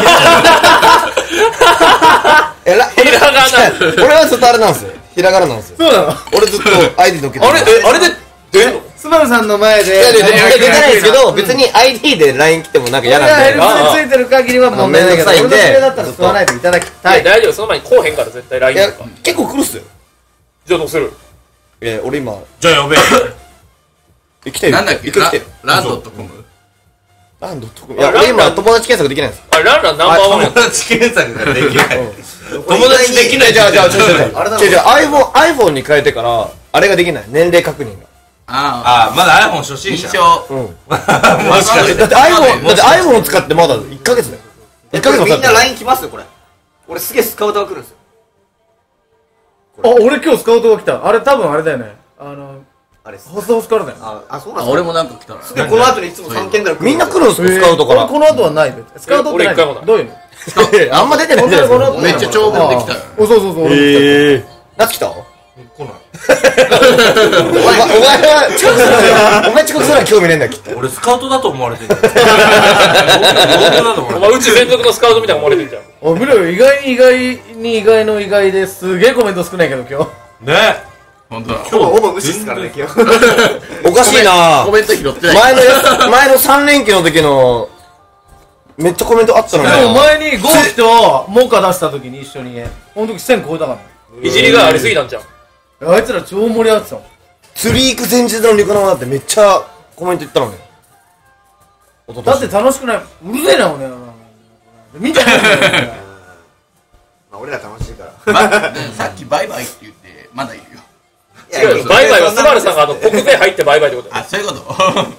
え、ラ、 ひらがな。 俺はずっとあれなんですよ。ひらがななんですよ。 そうなの。 俺ずっと アイディー 乗っけてる。 あれ、え、あれで出んの？ スバルさんの前で。 いや、で、で、出てないですけど、別に アイディー で ライン 来てもなんか嫌なんで。 俺が エルエス についてる限りは問題ないけど、 あのめんどくさいんで俺のそれだったら吸わないといただきたい。 大丈夫、その前にこうへんから絶対 ラインいやとか。、 結構来るっすよ。 じゃあどうする？ え、俺今、 じゃあやべえ。 え、来てる。 なんだっけ、 来てる来てる。 ランドットコム。 ランドとか。いや、俺今友達検索できないんですよ。 あれ、ランランナンバーワンやった。 友達検索ができない。 友達できない。じゃあ、じゃあ、ちょ、ちょ、ちょ、 あれだろちょ、ちょ、iPhone、iPhone に変えてから、あれができない。年齢確認が。 ああ、まだ iPhone 初あ、 心者。 認証。 うん。 もしかしてだって iPhone、だって iPhone 使ってまだいっかげつだよ。いっかげつも経ってみんな ライン 来ますよ、これ。俺すげえスカウトが来るんですよ。 あ、俺今日スカウトが来た。あれ多分あれだよね。あの、 あれっす。 ホストホスからだよ。 あ、あ、そうなあ、 んです俺もなんか来たな。 か。で、この後にいつもさんけんぐらい来る。 みんな来るんすよ、スカウトから。 俺この後はないべ。スカウトってない俺一回もないどういうの？ あんま出てないんじゃないですか。 めっちゃ長文できたよ。 お、そうそうそう。俺えー。夏来た来ない。 お前、お前は遅刻するな。お前遅刻するのは興味ねえんだよ、きっと。 俺スカウトだと思われてる。本当だと思われてる。 お前うち専属のスカウトみたいな思われてんじゃん。 おい、見ろよ、意外に意外に意外の意外ですげえコメント少ないけど今日。 ね。 ほんとだ。 今日はほぼ無視っすからね、今日。 おかしいなコメント拾ってない。 前のやつ、前のさん連休の時の、めっちゃコメントあったのに。 でも前にゴーキとモカ出した時に一緒に、この時せん超えたからね。 いじりがありすぎたんじゃん。 あいつら超盛り上がってたもん。 釣り行く前日のニコ生だってめっちゃコメント言ったのに。 だって楽しくない。うるせえな、俺。見てないんだよ。 まあ俺ら楽しいから。 まさっきバイバイって言って、まだいるよ。 違う、バイバイはスバルさんがあの国税入ってバイバイってことだよ。 あ、そういうこと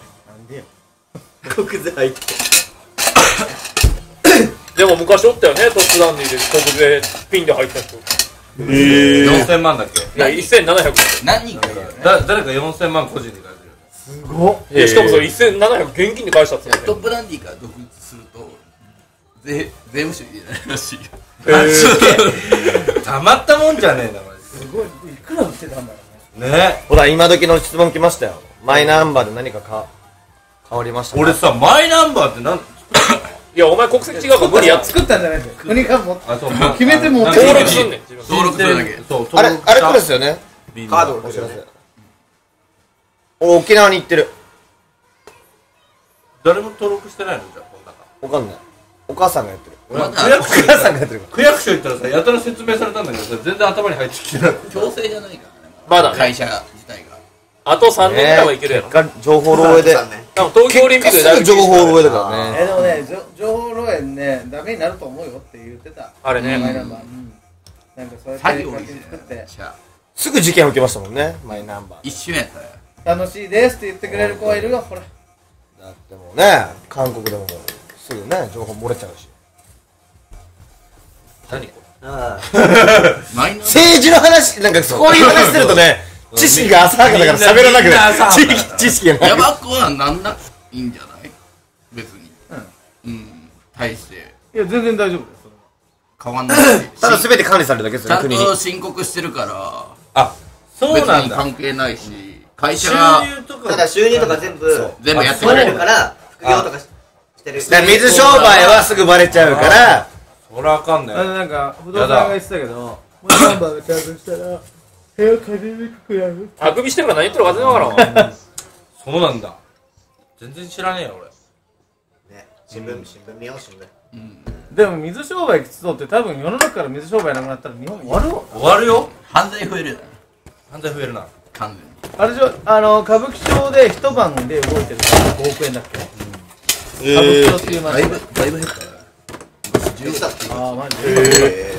国税入って。 でも昔おったよね、トップダンディで国税ピンで入った人。 よんせんまんだっけ。 いや、せんななひゃく。 何人かいるよね。 だ、誰かよんせんまん個人で書いてる。 すごっ。 いや、しかもそれせんななひゃく現金で返したっつってトップダンディから独立すると、税、税務署に入れられるらしいよ。 たまったもんじゃねえな、マジすごい。いくら売ってたんだろうね。 ね。 ほら、今時の質問来ましたよ。マイナンバーで何かか変わりましたか？ 俺さ、マイナンバーってなん、 いや、お前国籍違うから無理やっつ作ったんじゃないですよ。国がもあ、そう、 決めてもなん登録すんねん。自分登録するだけ。 そう、 あれ、あれこれですよね。 カードお知らせ。俺、沖縄に行ってる。 誰も登録してないのじゃあ、この中。 わかんない。お母さんがやってる。 俺まだ区役所お母さんがやってるか区役所行ったらさ、やたら説明されたんだけどさ、全然頭に入ってきてない。 強制じゃないからね。 まだね会社自体が。 あとさんねんぐらいはいけるやろ。 ら。結果、情報漏洩で。 多分東京オリンピックでだいぶ結果すぐ情報漏洩だからね。 えでもね、じょ情報漏洩ね、ダメになると思うよって言ってた。 あれね。 マイナンバー。うん。なんかそうやって作業に勝手に作ってしゃすぐ事件起きましたもんね、マイナンバー。 一瞬やったよ。 楽しいですって言ってくれる子がいるよ、ほら。 だってもうね、韓国でもすぐね、情報漏れちゃうし。 何こあマイナンバー政治の話、なんかそういう話するとね、知識が浅はかだから喋らなくみんな浅はかて、知識、知識がない。 ヤバコはなんないいんじゃない別に。うん。対していや、全然大丈夫です。 変わんないし。 ただ全て管理されるだけですよね、 ちゃん国に。 と申告してるから、 あ、そう別なんだ。 に関係ないし、会社収が入とか。 ただ収入とか全部全部やってく取れれるか。 るからら、副業とかししてる。 だから水商売はすぐバレちゃうから、 そりゃあかんねあのなんか、不動産が言ってたけど、マイナンバーがちゃんとしたら、部屋借りにくくなる。 あくびしてるから何言ってるか全然わからんわ。 そうなんだ。全然知らねえよ、俺。 ね、新聞、新聞見よう、新聞。 でも水商売きつそうって多分世の中から水商売なくなったら日本終わるわ。 終わるよ。 犯罪増えるよね。 犯罪増えるな。 完全に。 あれでしょ、あの、歌舞伎町で一晩で動いてるからごおくえんだっけ、歌舞伎町っていう街。 だいぶ、だいぶ減ったよ。 言ってたっていう。 ああ、マジで。 え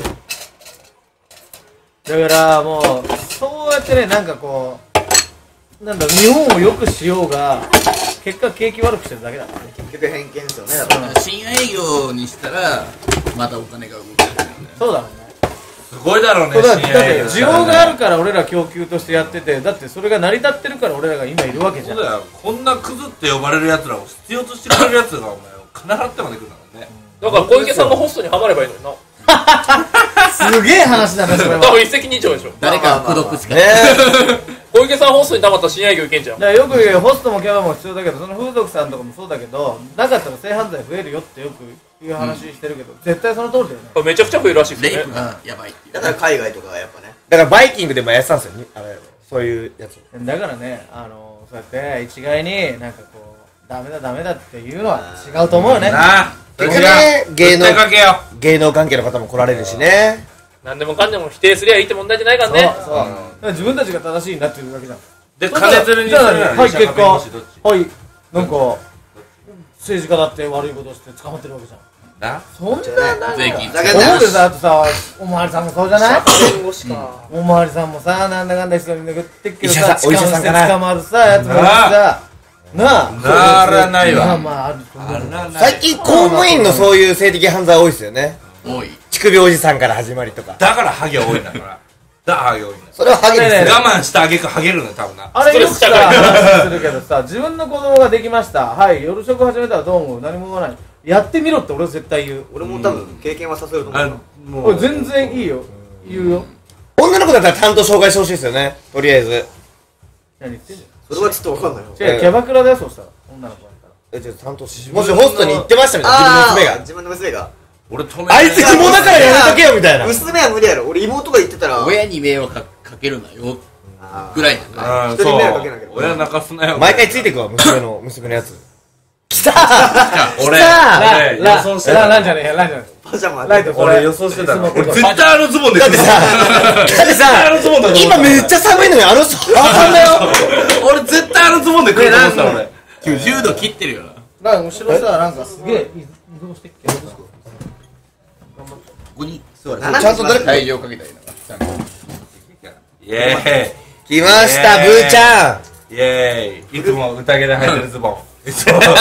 だからもう、そうやってね、なんかこう、なんだろう、日本を良くしようが、結果景気悪くしてるだけだからね。 ー結局偏見ですよね、だから。 深夜営業にしたら、またお金が動くよね。 そうだろうね。 すごいだろうね、 そうだだって深夜営業需要があるから俺ら供給としてやってて、だってそれが成り立ってるから俺らが今いるわけじゃん。 そうだよ。こんなクズって呼ばれる奴らを必要としてくれる奴がお前金払ってまで来るんだからね。 だから小池さんのホストにハマればいいのにな。 すげえ話だね、それは。 多分一石二鳥でしょ。 誰かが孤独しか。 ね小池さんホストに溜まったら深夜営業いけんじゃん。 だからよく言うホストもキャバも必要だけど、その風俗さんとかもそうだけど、なかったら性犯罪増えるよってよく言う話してるけど、絶対その通りだよね。 めちゃくちゃ増えるらしいですよね。 レイプがやばいっていう。 だから海外とかはやっぱね。 だからバイキングでもやってたんですよ、にあれ、そういうやつ。 だからね、あのそうやって一概になんかこうダメだダメだっていうのは違うと思うよね。 なあ。 結局ね、芸能絶対かけよ芸能関係の方も来られるしね。 何でもかんでも否定すりゃいいって問題じゃないからね。 そうそう。だから自分たちが正しいんだっていうだけじゃん。 で、金づるにじゃあ何はい、結果、 弁護士どっちはい、なんか政治家だって悪いことして捕まってるわけじゃん。 なそんななんか税金だけど思うけどさ、あとさ、おまわりさんもそうじゃない？ 弁護士か。 おまわりさんもさ、なんだかんだ人に巡ってっけど医者さ、 さんお医者さんかな捕まるさ、やつもいるしさ、なあ、 ならないわまあまあ、あると思う。 あらない最近公務員のそういう性的犯罪多いですよね。 多い。 乳首おじさんから始まりとか。 だからハゲ多いんだからだからハゲ多いんだよそれはハゲですよ。 我慢したあげくハゲるのよ多分なあれよくさ、 ストレス高い話するけどさ、自分の子供ができました。はい、夜食始めたらどう思う？何も言わない。やってみろって俺は絶対言う。 俺も多分経験はさせると思うあよ。 も俺全然いいよ。言うよ。 女の子だったら担当紹介してほしいですよね。とりあえず。 何言ってんじそれはちょっとわかんないよ。 ゃん。違う、キャバクラだよ、そしたら。女の子だったら。 え、じゃあ担当し、もしホストに行ってましたみたいな、自分の娘が。 自分の娘が。 俺止めあいつ紐だからやめとけよみたいな。 娘は無理やろ。俺妹が言ってたら。 親に迷惑かかけるなよ。 あーぐらいなんだ。 あー人に迷惑かけなきゃそう親泣かすなよ毎回ついてくわ、娘の、娘のやつ。来た俺ラ、 俺ラ、 予想してラ、 たランじゃねえ、ランじゃねパジャマえ。ライト、これ。 俺予想してたのいつも俺絶対あのズボンで来るだってさ、今めっちゃ寒いのにあの人、あかんだよ。 俺絶対あのズボンで来ると思ってた俺今日じゅうど切ってるよな。 なんか後ろさ、なんかすげえ移動してっけど。 ここに座る。 斜めちゃんと誰か体重かけたらいいのか。ちゃんとイエ来ました、ブーちゃん。 ーイイエーイいつも宴で履いてるズボンいつもいつも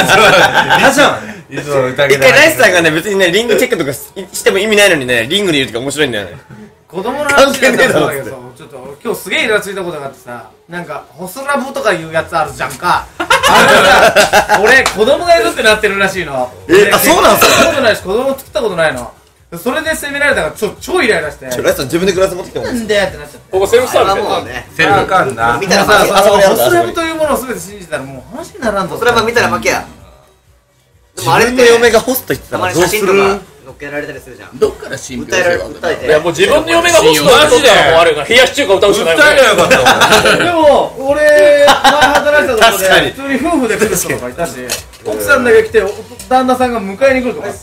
いつも宴で履いてる一回ライスさんがね、別にね、リングチェックとかししても意味ないのにね、リングにいるとか面白いんだよね。 子供の話なんだそうだけどさ、ちょっと今日すげえイラついたことがあってさ、なんかホスラブとかいうやつあるじゃんか。あれさ、俺子供がいるってなってるらしいの。 えあそうなんすか作ったことないし子供作ったことないの。 それで責められたからちょ超イライラしてちょライスさん自分でグラス持ってきてもなんだよってなっちゃってここセルフサービスやもうねセルフかんな見たら負けさああそこにあるホスレブというものを全て信じたらもう話にならんぞそれは見たら負けやで自もあれって分の嫁がホスト言ってたたまらどうするに写真とか載っけられたりするじゃんどっから信憑訴えられ性があるんだ訴えていやもう自分の嫁がホストにとったらもうあれが冷やし中華歌うしかない訴えりゃよかったでも俺前働いてたところ確かにで普通に夫婦で来る人とかいたし奥さんだけ来て旦那さんが迎えに来るとかあって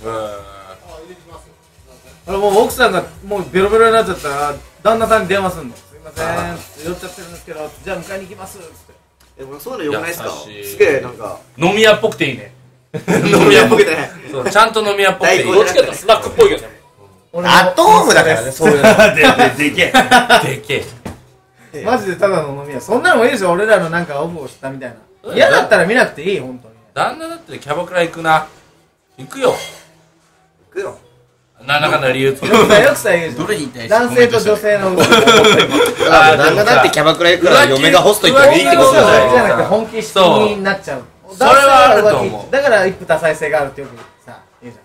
あれもう奥さんがもうベロベロになっちゃったら旦那さんに電話すんのすいません酔っちゃってるんですけどじゃあ迎えに行きますってえもうそういうのよくないですか優しいすげえなんか飲み屋っぽくていいね飲み屋っぽくてねそうちゃんと飲み屋っぽくていい大根どっちかっていうとスナックっぽいよね俺アットホームだからねそういうのででけえでけえマジでただの飲み屋そんなのもいいですよ俺らのなんかオフをしたみたいな嫌だったら見なくていい本当に旦那だってキャバクラ行くな行くよ行くよ何らかの理由つけてよくさよくさ言うじゃんどれに対して男性と女性の動きあ旦那だってキャバクラ行くから嫁がホスト行ってもいいってことじゃないじゃなくて本気質になっちゃうそれはあると思う男性は浮気だから一夫多妻制があるってよくさ言うじゃん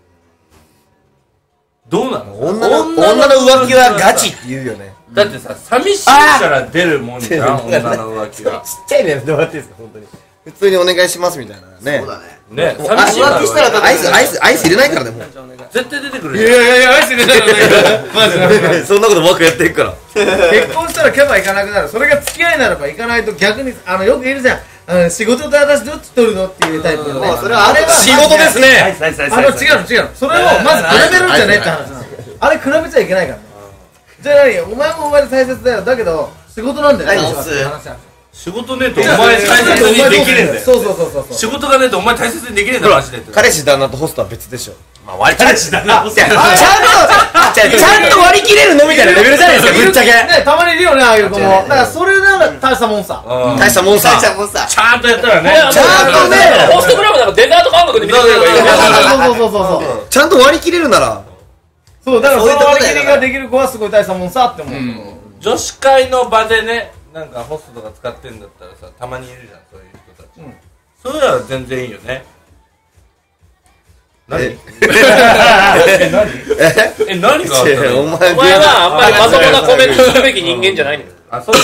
どうなの女の女の浮気はガチって言うよねだってさ寂しいから出るもんじゃん女の浮気はちっちゃいのやめてもらっていいですか本当に普通にお願いしますみたいなねそうだねねもう寂しいから浮気したらだってアイスアイスアイス入れないからねもう絶対出てくるいじゃんやいやいやアイス入れないのマジでそんなこと僕やってるから結婚したらキャバ行かなくなるそれが付き合いならば行かないと逆にあのよくいるじゃんあの仕事と私どっち取るのっていうタイプのねもうそれはあれは仕事ですねあの違うの違うのそれをまず比べるんじゃねえって話なのあれ比べちゃいけないからねじゃあ何お前もお前で大切だよだけど仕事なんだよ何仕事って話なんですよ仕事ねえとお前大切にできねえんだよそうそうそうそうそう仕事がねえとお前大切にできねえんだよマジでって彼氏旦那とホストは別でしょまあ割り彼氏だなちゃんとちゃんと割り切れるのみたいなレベルじゃないですかぶっちゃけねたまにいるよねああいう子もだからそれなら大したもんさうん大したもんさ大ちゃんもさちゃんとやったらねちゃんとねホストクラブなんかデザート感覚で見てくれればいいよねそうそうそうそうそうちゃんと割り切れるならそうだからそのそういうとこだよ割り切りができる子はすごい大したもんさって思う女子会の場でねなんかホストとか使ってんだったらさたまにいるじゃんそういう人たち、 うんそういうのは全然いいよね何ええ何があったの今お前お前はあんまりまともなコメントするべき人間じゃないのよあそう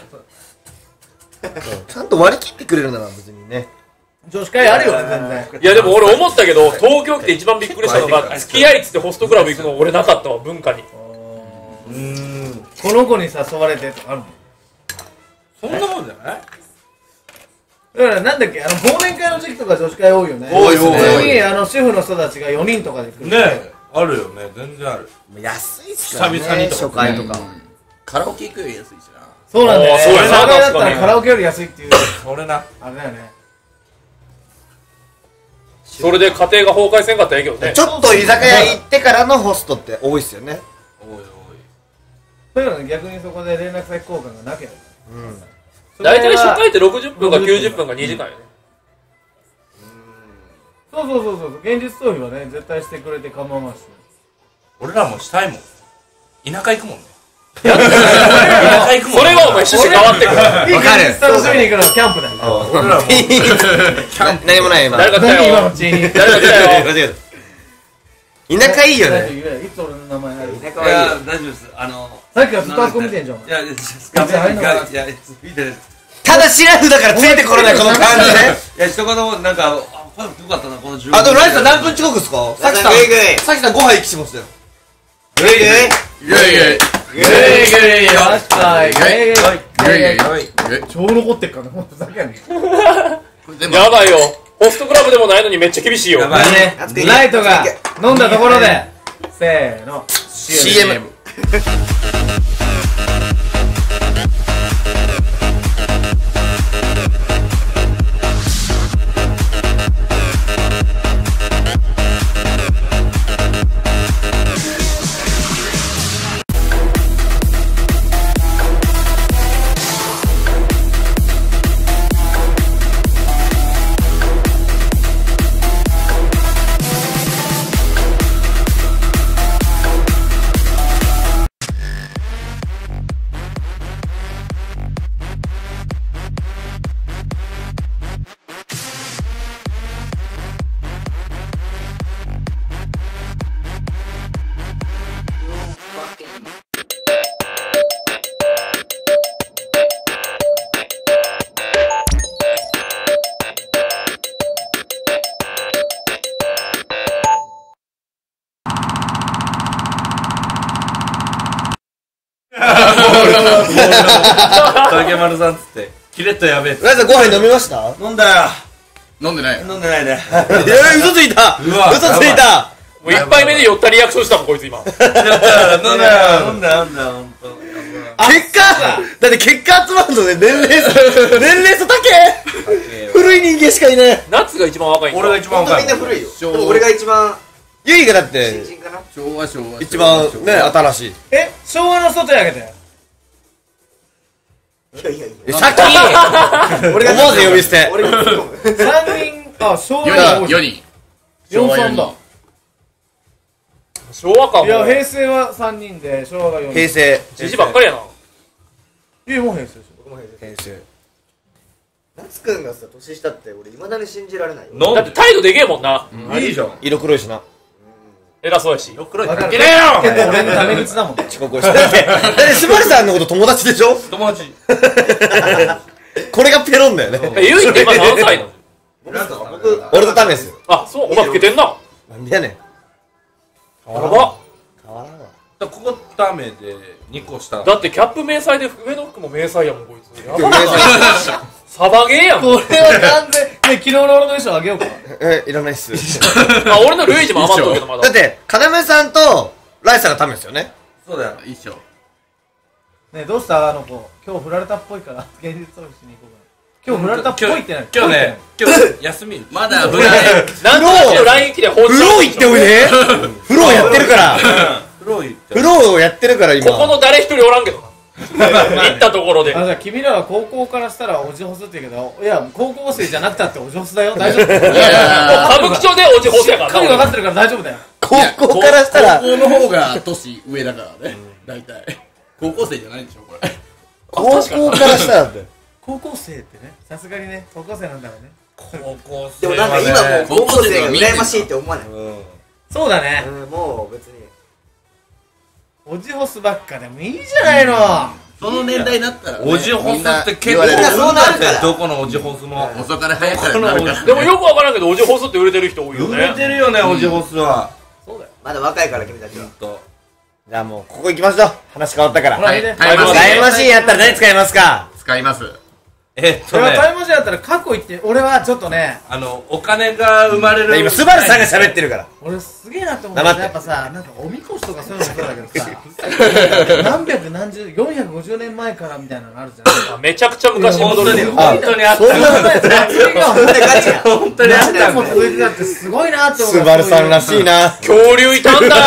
ちゃんと割り切ってくれるなら別にね女子会あるよね全然いやでも俺思ったけど東京来て一番びっくりしたのが付き合いっつってホストクラブ行くの俺なかったわ文化にうーんこの子に誘われてとかあるのそんなもんじゃないだからなんだっけあの忘年会の時期とか女子会多いよね多い多い普通にあの主婦の人たちがよにんとかで来るねえあるよね全然ある安いっすからね久々にとか初回とかカラオケ行くより安いしなそうなんだよねあーそうやな居酒屋だった確からにカラオケより安いっていうそれなあれだよねそれで家庭が崩壊せんかったらええけどねちょっと居酒屋行ってからのホストって多いっすよねおいおいそういうのね逆にそこで連絡先交換がなければうん大体初回ってろくじゅっぷんかきゅうじゅっぷんかにじかんよねそうそうそうそう現実逃避はね絶対してくれて構わないし俺らもしたいもん田舎行くもんね田舎行くもんそれはお前趣旨変わってくるいい感じで楽しみに行くのはキャンプだよ俺らも何もない今誰か来た何今よのうちに誰か来たよ間違えた田舎いいよねいつ俺の名前入る田舎いやはいいよ大丈夫ですあのさっきからずっとあそこ見てんじゃんいやいやガチ入んのかないや見てないただシラフだからついてこれないこの感じねいや一言もなんかあこれよかったなこのじゅうあでもライスさん何分遅刻っすかさきさんグイグイさきさんごはいきしましたよグイグイいやいやグイグイよっしゃいグイグイいやいやいや超残ってっからねほんとふざけんねこれ全部やばいよホストクラブでもないのにめっちゃ厳しいよやばいね熱くいけライトが飲んだところでせーのシーエム竹丸さんっつってキレッとやべえっつってライさんご飯飲みました？ 飲んだよ。 飲んでない。 飲んでないね。 いや嘘ついたうわ嘘ついたもう一杯目で寄ったリアクションしたもんこいつ今。 飲んだよ。飲んだよ。飲んだよ。ほんと。 結果だって結果集まるのね、年齢差年齢差高え古い人間しかいない。 夏が一番若いんだ。 俺が一番本当若い。 みんな古いよ。でも俺が一番ゆいがだって新人かな。 昭和昭和。 一番ね新しい。 え、昭和の人手挙げて。 いやいやいえさっき俺が思わず呼び捨て。 や。俺が突っ込む。 さんにん、あ、昭和四人、 が多い。 四人。 よんさんだ。 昭和かも。 いや、平成はさんにんで、昭和がよにん。 平成じじばっかりやな。 いや、もう平成でしょ。 僕も平成。 平成夏くんがさ、年下って俺未だに信じられないよ。 飲んだって態度でけえもんな。 あ、いいじゃん。 色黒いしな。 偉そうやし。 黒いわかる関係ねえよけど俺のタメ口だもんね。 遅刻をしてだってだってスバルさんのこと友達でしょ。 友達。 これがペロンだよね。 え、ゆいって今何歳なの？ 僕、 俺とタメです。 あ、そう、お前老けてんな。 なんでやねん。 やば。 変わらんわ。 ここダメでにこ下。 だってキャップ迷彩で上の服も迷彩やもんこいつ。やばいな。サバゲーやん。 これは完全、ね、昨日の俺の衣装あげようか。 えいらないっす。 あ、俺のルイージも余っとるけどまだ。 だって要さんとライさんがタメですよね。 そうだよ。 一緒。 ね、どうしたあの子。今日振られたっぽいから、現実逃避しに行こうかな。今日振られたっぽいってない今日ね、今日休み。 まだ危ない。 なんとなくのライン来て放置フロー行っておいで。フローやってるから。 風呂行って。 フローをやってるから今。 ここの誰一人おらんけどな。行ったところで。 あ、じゃあ君らは高校からしたらおじほすって言うけど、いや、高校生じゃなくたっておじほすだよ。大丈夫。 いや歌舞伎町でおじほすやからしっかり分かってるから大丈夫だよ。 高校からしたら高校の方が年上だからね。大体。高校生じゃないでしょ、これ。 高校からしたらって。 高校生ってね、さすがにね、高校生なんだろうね。 高校生でもなんか今もう高校生が羨ましいって思わない。 うん。 そうだね。 うん、もう別に。 おじほすばっかでもいいじゃないの。 その年代になったらね。 おじほすって結構みんな言われるみんなそうなるからどこのおじほすも。 遅かれ早かれなるから。 でもよくわからんけどおじほすって売れてる人多いよ売れね。 てるよね、おじほすは。 まだ若いから君たちはほん。と。 じゃあもうここ行きましょう。話変わったから。 ほら、 はいいいね。 タイムマシンタイムマシーンやったら何使いますか？ 使います。 えっとそれはタね、 イムマシンだったら過去行って、俺はちょっとね、 あの、お金が生まれる。 今スバルさんが喋ってるから。 俺すげえなって思うの黙ってがやっぱさ、なんかおみこしとかそういうのもそうだけどさ、何百何十、よんひゃくごじゅうねんまえからみたいなのあるじゃん。 あめちゃくちゃ昔に戻るよ。 本当にあった。 そんな祭りがこれガチや。 本当にあっ何年もたんだよ。 続いてたってすごいなって思う。 スバルさんらしいな。 恐竜いたんだ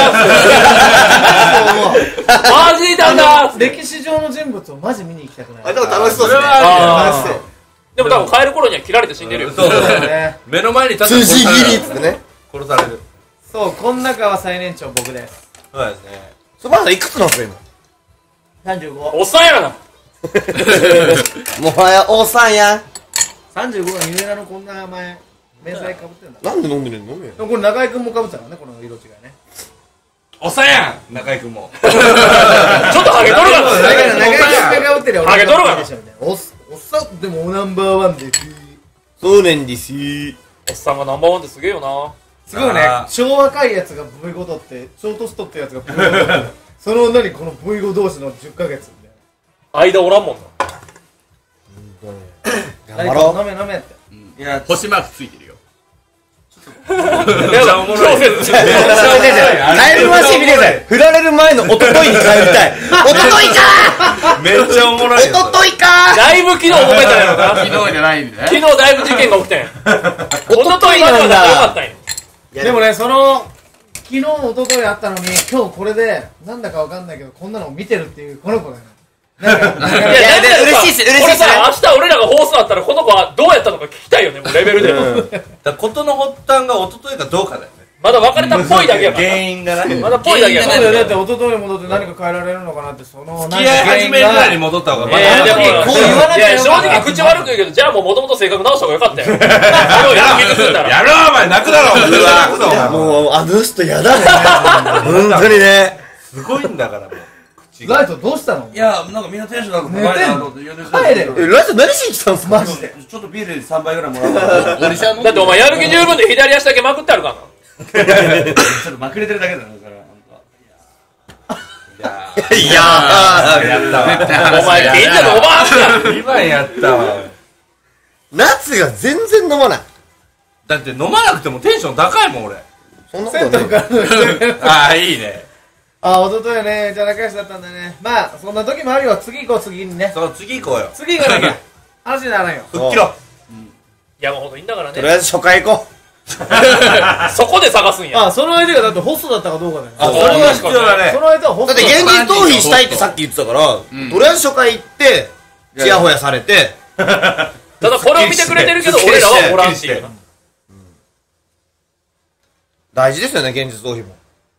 マジいたんだ歴史上の人物をマジ見に行きたくない。 あ、でも楽しそうそれですね。 は楽しそう。 でも多分帰る頃には切られて死んでるよ。 そうそうそうだね。 目の前に立って辻切りっつってね。 殺される。 そう、この中は最年長僕です。 そうですね。 スバルさんいくつなんですかさんじゅうご。 おっさんやがな。 今。もはやおっさんや。 さんじゅうごがニューエラのこんな前、迷彩かぶってんだ。 なんで飲んでるの？飲めよ。 でもこれ中居君もかぶってたからね、この色違いね。 おっさんやん中居君も。 ちょっとハゲとるがな。 だから中居君がかぶってるよ。 ハゲとるがなでしょみたいな。おっおっさんでもおナンバーワンです。 そうなんです。 おっさんがナンバーワンってすげえよな。 すごいねあ。ー超若いやつが ブイご 取って、ショートストってやつが ブイご 取って、その何この ブイご 同士のじゅっかげつみたい間おらんもんな。 な。 頑張ろう。 飲め飲めって。 いや、 星マークついてるよ。 めっちゃおもろい。 強制タイムマシン見てください。振られる前の一昨日に帰りたい。一昨日かめっちゃおもろいよ。 一昨日かだいぶ昨日褒めたやろな。 昨日じゃないんでね。 昨日だいぶ事件が起きてん。おとといまでは仲良かったんよ。 いやでもね、その、昨日、一昨日あったのに、今日これで、なんだかわかんないけど、こんなのを見てるっていう、この子がね。なんか、なんかいや、 いやだって嬉しいっす嬉しいっす俺さ、明日俺らが放送あったら、この子はどうやったのか聞きたいよね、もうレベルで。 だから事の発端が一昨日かどうかだよね。 まだ別れたっぽいだけやから原な。 因がね。 まだっぽいだけやから。 そうだよ、だって一昨日に戻って何か変えられるのかなって、その、 付き合い始めぐらいに戻った方がまだえー、でも、 こう言わなきゃいや、正よかった直口悪く言うけど、じゃあもう元々性格直した方がよかったよ。それをやる気づくんだら。 やろうお前泣くだろお前泣くぞお前もう、あの人やだね。本当にね。 すごいんだからもう口ライトどうしたのいやなんかみんなテンションなんか高いなと思っていや帰れよ。 え、ライト何しに来たんすかマジで。 ちょっとビールさんばいぐらいもらおうかなオリシャのだってお前やる気十分で左足だけまくってあるからな。 ちょっとまくれてるだけだから本当はやいやーやったわお前近所のおばあちゃん今やったわ夏が全然飲まない。 だって飲まなくてもテンション高いもん俺そんなことない。 ああいいねあ、おとといね、じゃあ仲良しだったんだね。まあ、そんな時もあるよ。次行こう、次にね。 そう次行こうよ次行かなきゃ。話にならんよ。 吹っ切ろう山ほどいいんだからねとりあえず初回行こそこで探すんやあ、その相手がだってホストだったかどうかだよ。 あそれは必要だねその相手はホう。だストって現実逃避したいってさっき言ってたから、とりあえず初回行って、チヤホヤされて、 ただこれを見てくれてるけど俺らはおらんっていうな大事ですよね、現実逃避も。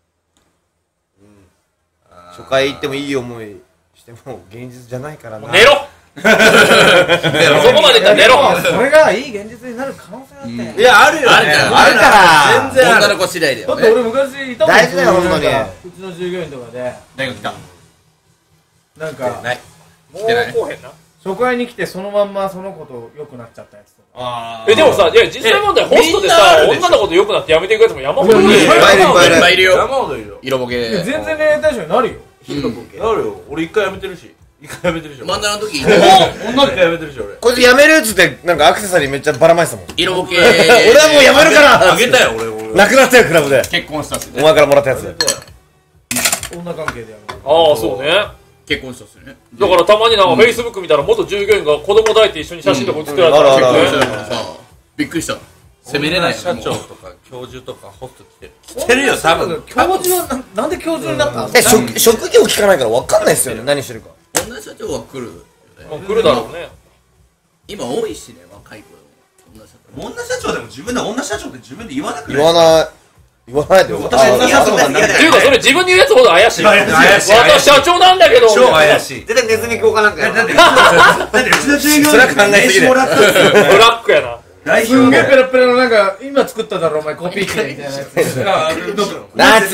初回行ってもいい思いしても、現実じゃないからな。 寝ろそこまでいったら寝ろそれがいい現実になる可能性だって。 いやあるよねあるからあるから全然ある女の子次第だよね。 だって俺昔いたもん。 大事だよほんとになんかうちの従業員とかで、 大学来た。 なんか、 ないもうてないこうへんな初回に来てそのまんまその子と良くなっちゃったやつとか。 あえでもさいや実際問題ホストでさ女の子と良くなってやめていくやつも山ほどいるいやいっぱいいるいっぱいいるいっぱいいるよ。 山ほどいるよ色ボケ。 いや全然恋愛対象になるよ。 なるよ俺一回やめてるし一回やめてるし漫画の時、 一回やめてるし俺こいつやめるっつって、なんかアクセサリーめっちゃばらまいてたもん。 色ボケ。 俺はもうやめるからあげたよ俺俺なくなったよ、クラブで。 結婚したっすね。 お前からもらったやつ。 女関係でやる。 ああそうね結婚したっすね。 だからたまになんかフェイスブック見たら元従業員が子供抱いて一緒に写真とか写ってるやつうんあらあら結構ねだからさ、びっくりした。責めれないよ社長もうとか教授とかホスト来てる来てるよ多分教授はななんで教授になったの？ え、職職業聞かないから分かんないっすよね、何してるか。 女社長は来るよね。 うん来るだろうね今多いしね、若い子でも。女社長。 女社長でも自分で女社長って自分で言わなくない言わない、言わないでよ。 私女社長なんだっていうかそれ自分に言うやつほど怪しい怪しい私社長なんだけど超怪しい絶対ネズミ教かなんかやだってだってうちの従業員それは考えすぎだよ名刺もらったんですよブラックやな代すんげえペ表ラペラのなんか今作っただろお前コピー機みたいなやつ。 夏、夏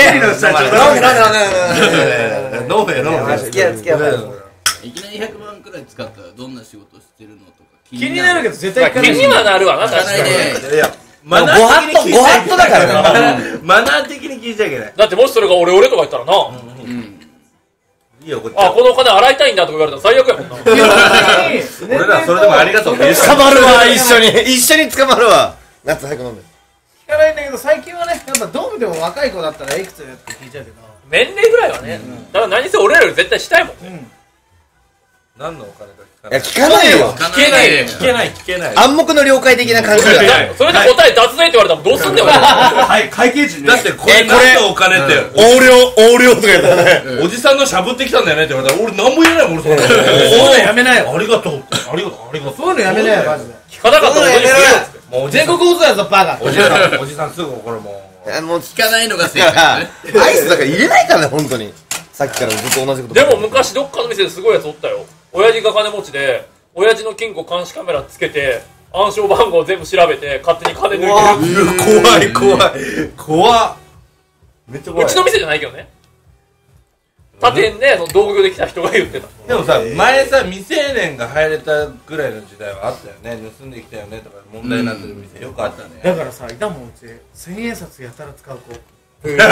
飲め飲め付き合う付き合ういきなりひゃくまんくらい使ったらどんな仕事してるのとか気気になるけど絶対気にはなるわな確かに聞かないで。 いやマごナー法度、ご法度だからね。 マナー的に聞いちゃいけないだってもしそれが俺俺とか言ったらなうん。 いいよこっちあこのお金洗いたいんだとか言われたら最悪やもんな俺らそれでもありがとうって言うし捕まるわ、一緒に。一緒に捕まるわ。夏早く飲んで。 聞かないんだけど最近はねやっぱどう見ても若い子だったらいくつやって聞いちゃうけど。 年齢ぐらいはねだから何せ俺らより絶対したいもんね何のお金かいや、 聞かない聞かないよ。 聞か聞けないで聞けない聞けない暗黙の了解的な感じだよ。 それで答え雑ねって言われたらどうすんだよ俺はい会計時ねだってこれ何のお金って横領、横領とか言ったらね。 おじさんのしゃぶってきたんだよねって言われたら俺何も言えないもん俺そんなそういうのやめなよ。 ありがとうありがとうありがとうそういうのやめなよマジで。 聞かなかったら俺に言えよっつってもうおじさん全国放送やぞバカ。 おじさんおじさんすぐ怒るもんあもう、 聞かないのが正解だね。 アイスだから入れないからね、本当に。さっきからずっと同じこと。 でも昔どっかの店ですごいやつおったよ親父が金持ちで親父の金庫監視カメラつけて暗証番号全部調べて勝手に金抜いてる怖い怖い怖っめっちゃ怖いうちの店じゃないけどね他店でその同業で来た人が言ってたでもさ前さ未成年が入れたぐらいの時代はあったよね盗んできたよねとか問題になってる店よくあったねだからさいたもんうち千円札やたら使う子。 上や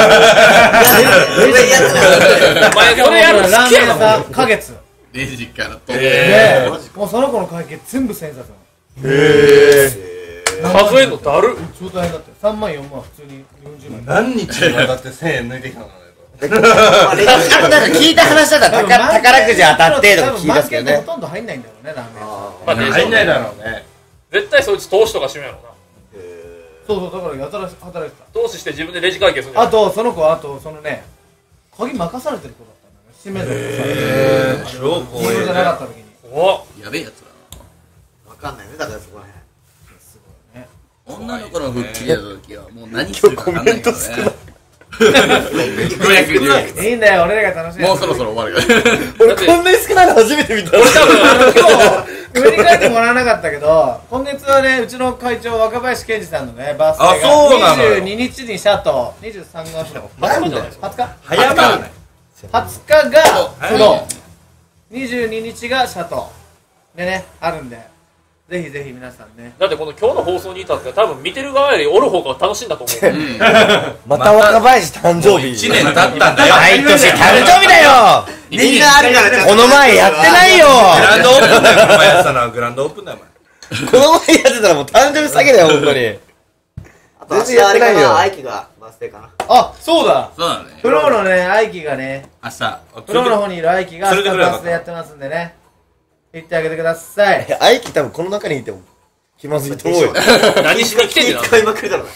つお前それやるのラーメン好きやな屋さん花月。 レジからと。 でもうその子の会計全部千円札なの。 数えんのだる超大変だったよ。さんまんよんまん普通によんじゅうまん。 何日にわたってせんえん抜いてきたのねなんか聞いた話だったら宝宝くじ当たってとか聞いたんですけどね多分マーケットほ。とんど入んないんだろうねラーメン屋さん。 まあでしょうね入んないだろうね絶対そいつ投資とかしめやろなそうそうだからやたら働いて投資して自分でレジ会計するんじた。 ゃないあとその子はあとそのね鍵任されてる子だったんだよね。閉めるのさ。 超怖い黄色じゃなかった時に。 怖っやべえやつだわかんないねだからそこらな。女の子の復帰やった時はもう何するか分かんないからね。ごめんごめんいいんだよ俺らが楽しい。 もうそろそろ終わるから。 俺こんなに少ないの初めて見た。 俺多分あの今日上に書いてもらわなかったけど今月はねうちの会長若林健二さんのねバースデーあそうながのよにじゅうににちにシャトにじゅうさんがはつかじゃないですはつか早まらないはつかが早いそのにじゅうににちがシャトでねあるんでぜひぜひ皆さんね。 だってこの今日の放送に至っては多分見てる側よりおる方が楽しいんだと思う。 また若林誕生日。 いちねん経ったんだよ。 毎年誕生日だよ。 みんなあるからね。 この前やってないよ。 グランドオープンだよ、この前やってたのはグランドオープンだよ、お前。 この前やってたらもう誕生日詐欺だよ、本当に。 あと明日あれかな、アイキがバースデーかな。 あ、そうだ。 そうだね。 プロのね、アイキがね、 明日。 プロの方にいるアイキがそれでスタバースでやってますんでね。行ってあげてください。 アイキ多分この中にいても気まずいと思うよ。 何しに来てんねんな。 使いまくりだろ。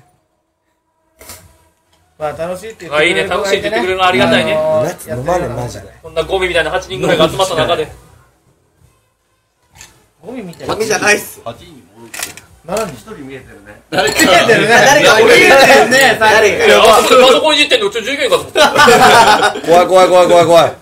まあ楽しいって言っあ、いいね、 てくれる子楽しいってがいてね。 言ってくれるのありがたいね。 あのー夏飲まねえマジで。 こんなゴミみたいなはちにんぐらいが集まった中で。 ゴミみたいな。 ゴミじゃないっす。 はちにん戻って何人一人見えてるね。 誰見えてるね。 誰か見えてるね。 誰いや、あそこでパソコンいじってんのうちの従業員かと思った。 怖い怖い怖い怖い怖い。 で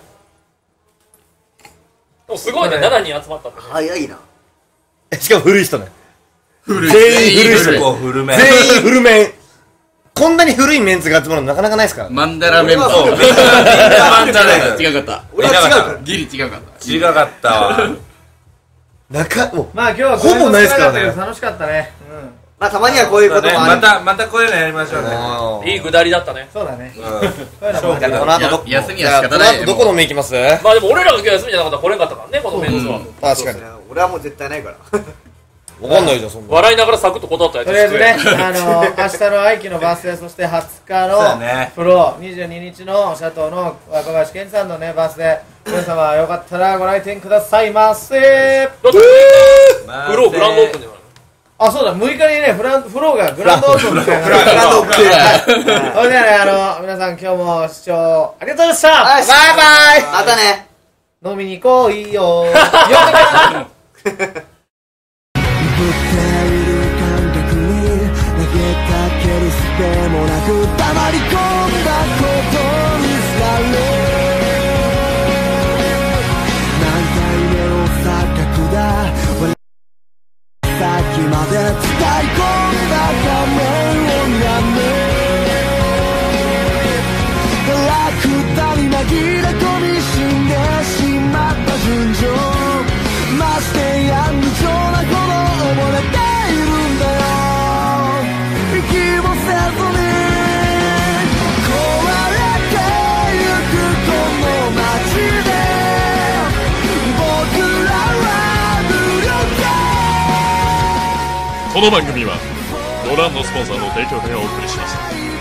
もすごいね、しちにん集まったってね。 早いな。 しかも古い人ね。 古い。 全員古い人ね。 こう古め。 全員古めん。こんなに古いメンツが集まるのなかなかないですから。 マンダラメンバそう、 ー。 みんなみんなマンダラ違かった。 俺は違うから。 ギリ違かった。 違かったわ。 中、もまあ今日はほぼないっすからね楽しかったね。うん。 まあたまにはこういうこともある。 また、またこういうのやりましょうね。 う。 いいくだりだったね。 そうだね。 うん。 こういうのもあるこの後ど、 や休みは仕方ないじゃあこの後どこ飲み行きますまあでも俺らが今日休みじゃなかったら来れんかったからね、このメンツは。 確かに。 俺はもう絶対ないから。 わかんないじゃん、そんな。 笑いながらサクッと断ったやつ。 とりあえずね、あのー、明日の愛機のバースデー、そしてはつかそうだのねプロ、にじゅうににちのシャトーの若林健さんのね、バースデー、皆様よかったらご来店くださいませ。 だってフローグランドオープンじゃないあ、そうだ、むいかにね、フランフローがグランドオープンみたいな。 グランドオープンはいそれではね、あの、皆さん今日も視聴ありがとうございました。 バイバイまたね。 飲みに行こういいよ。よもなく黙り込んだことにされ何回目の錯覚ださっきまで伝え込んだ仮面をやめラクダに紛れ込み死んでしまった純情ましてや無情なほど溺れているんだよ息もせずに壊れてゆくこの街で僕らは無力この番組はご覧のスポンサーの提供でお送りしました。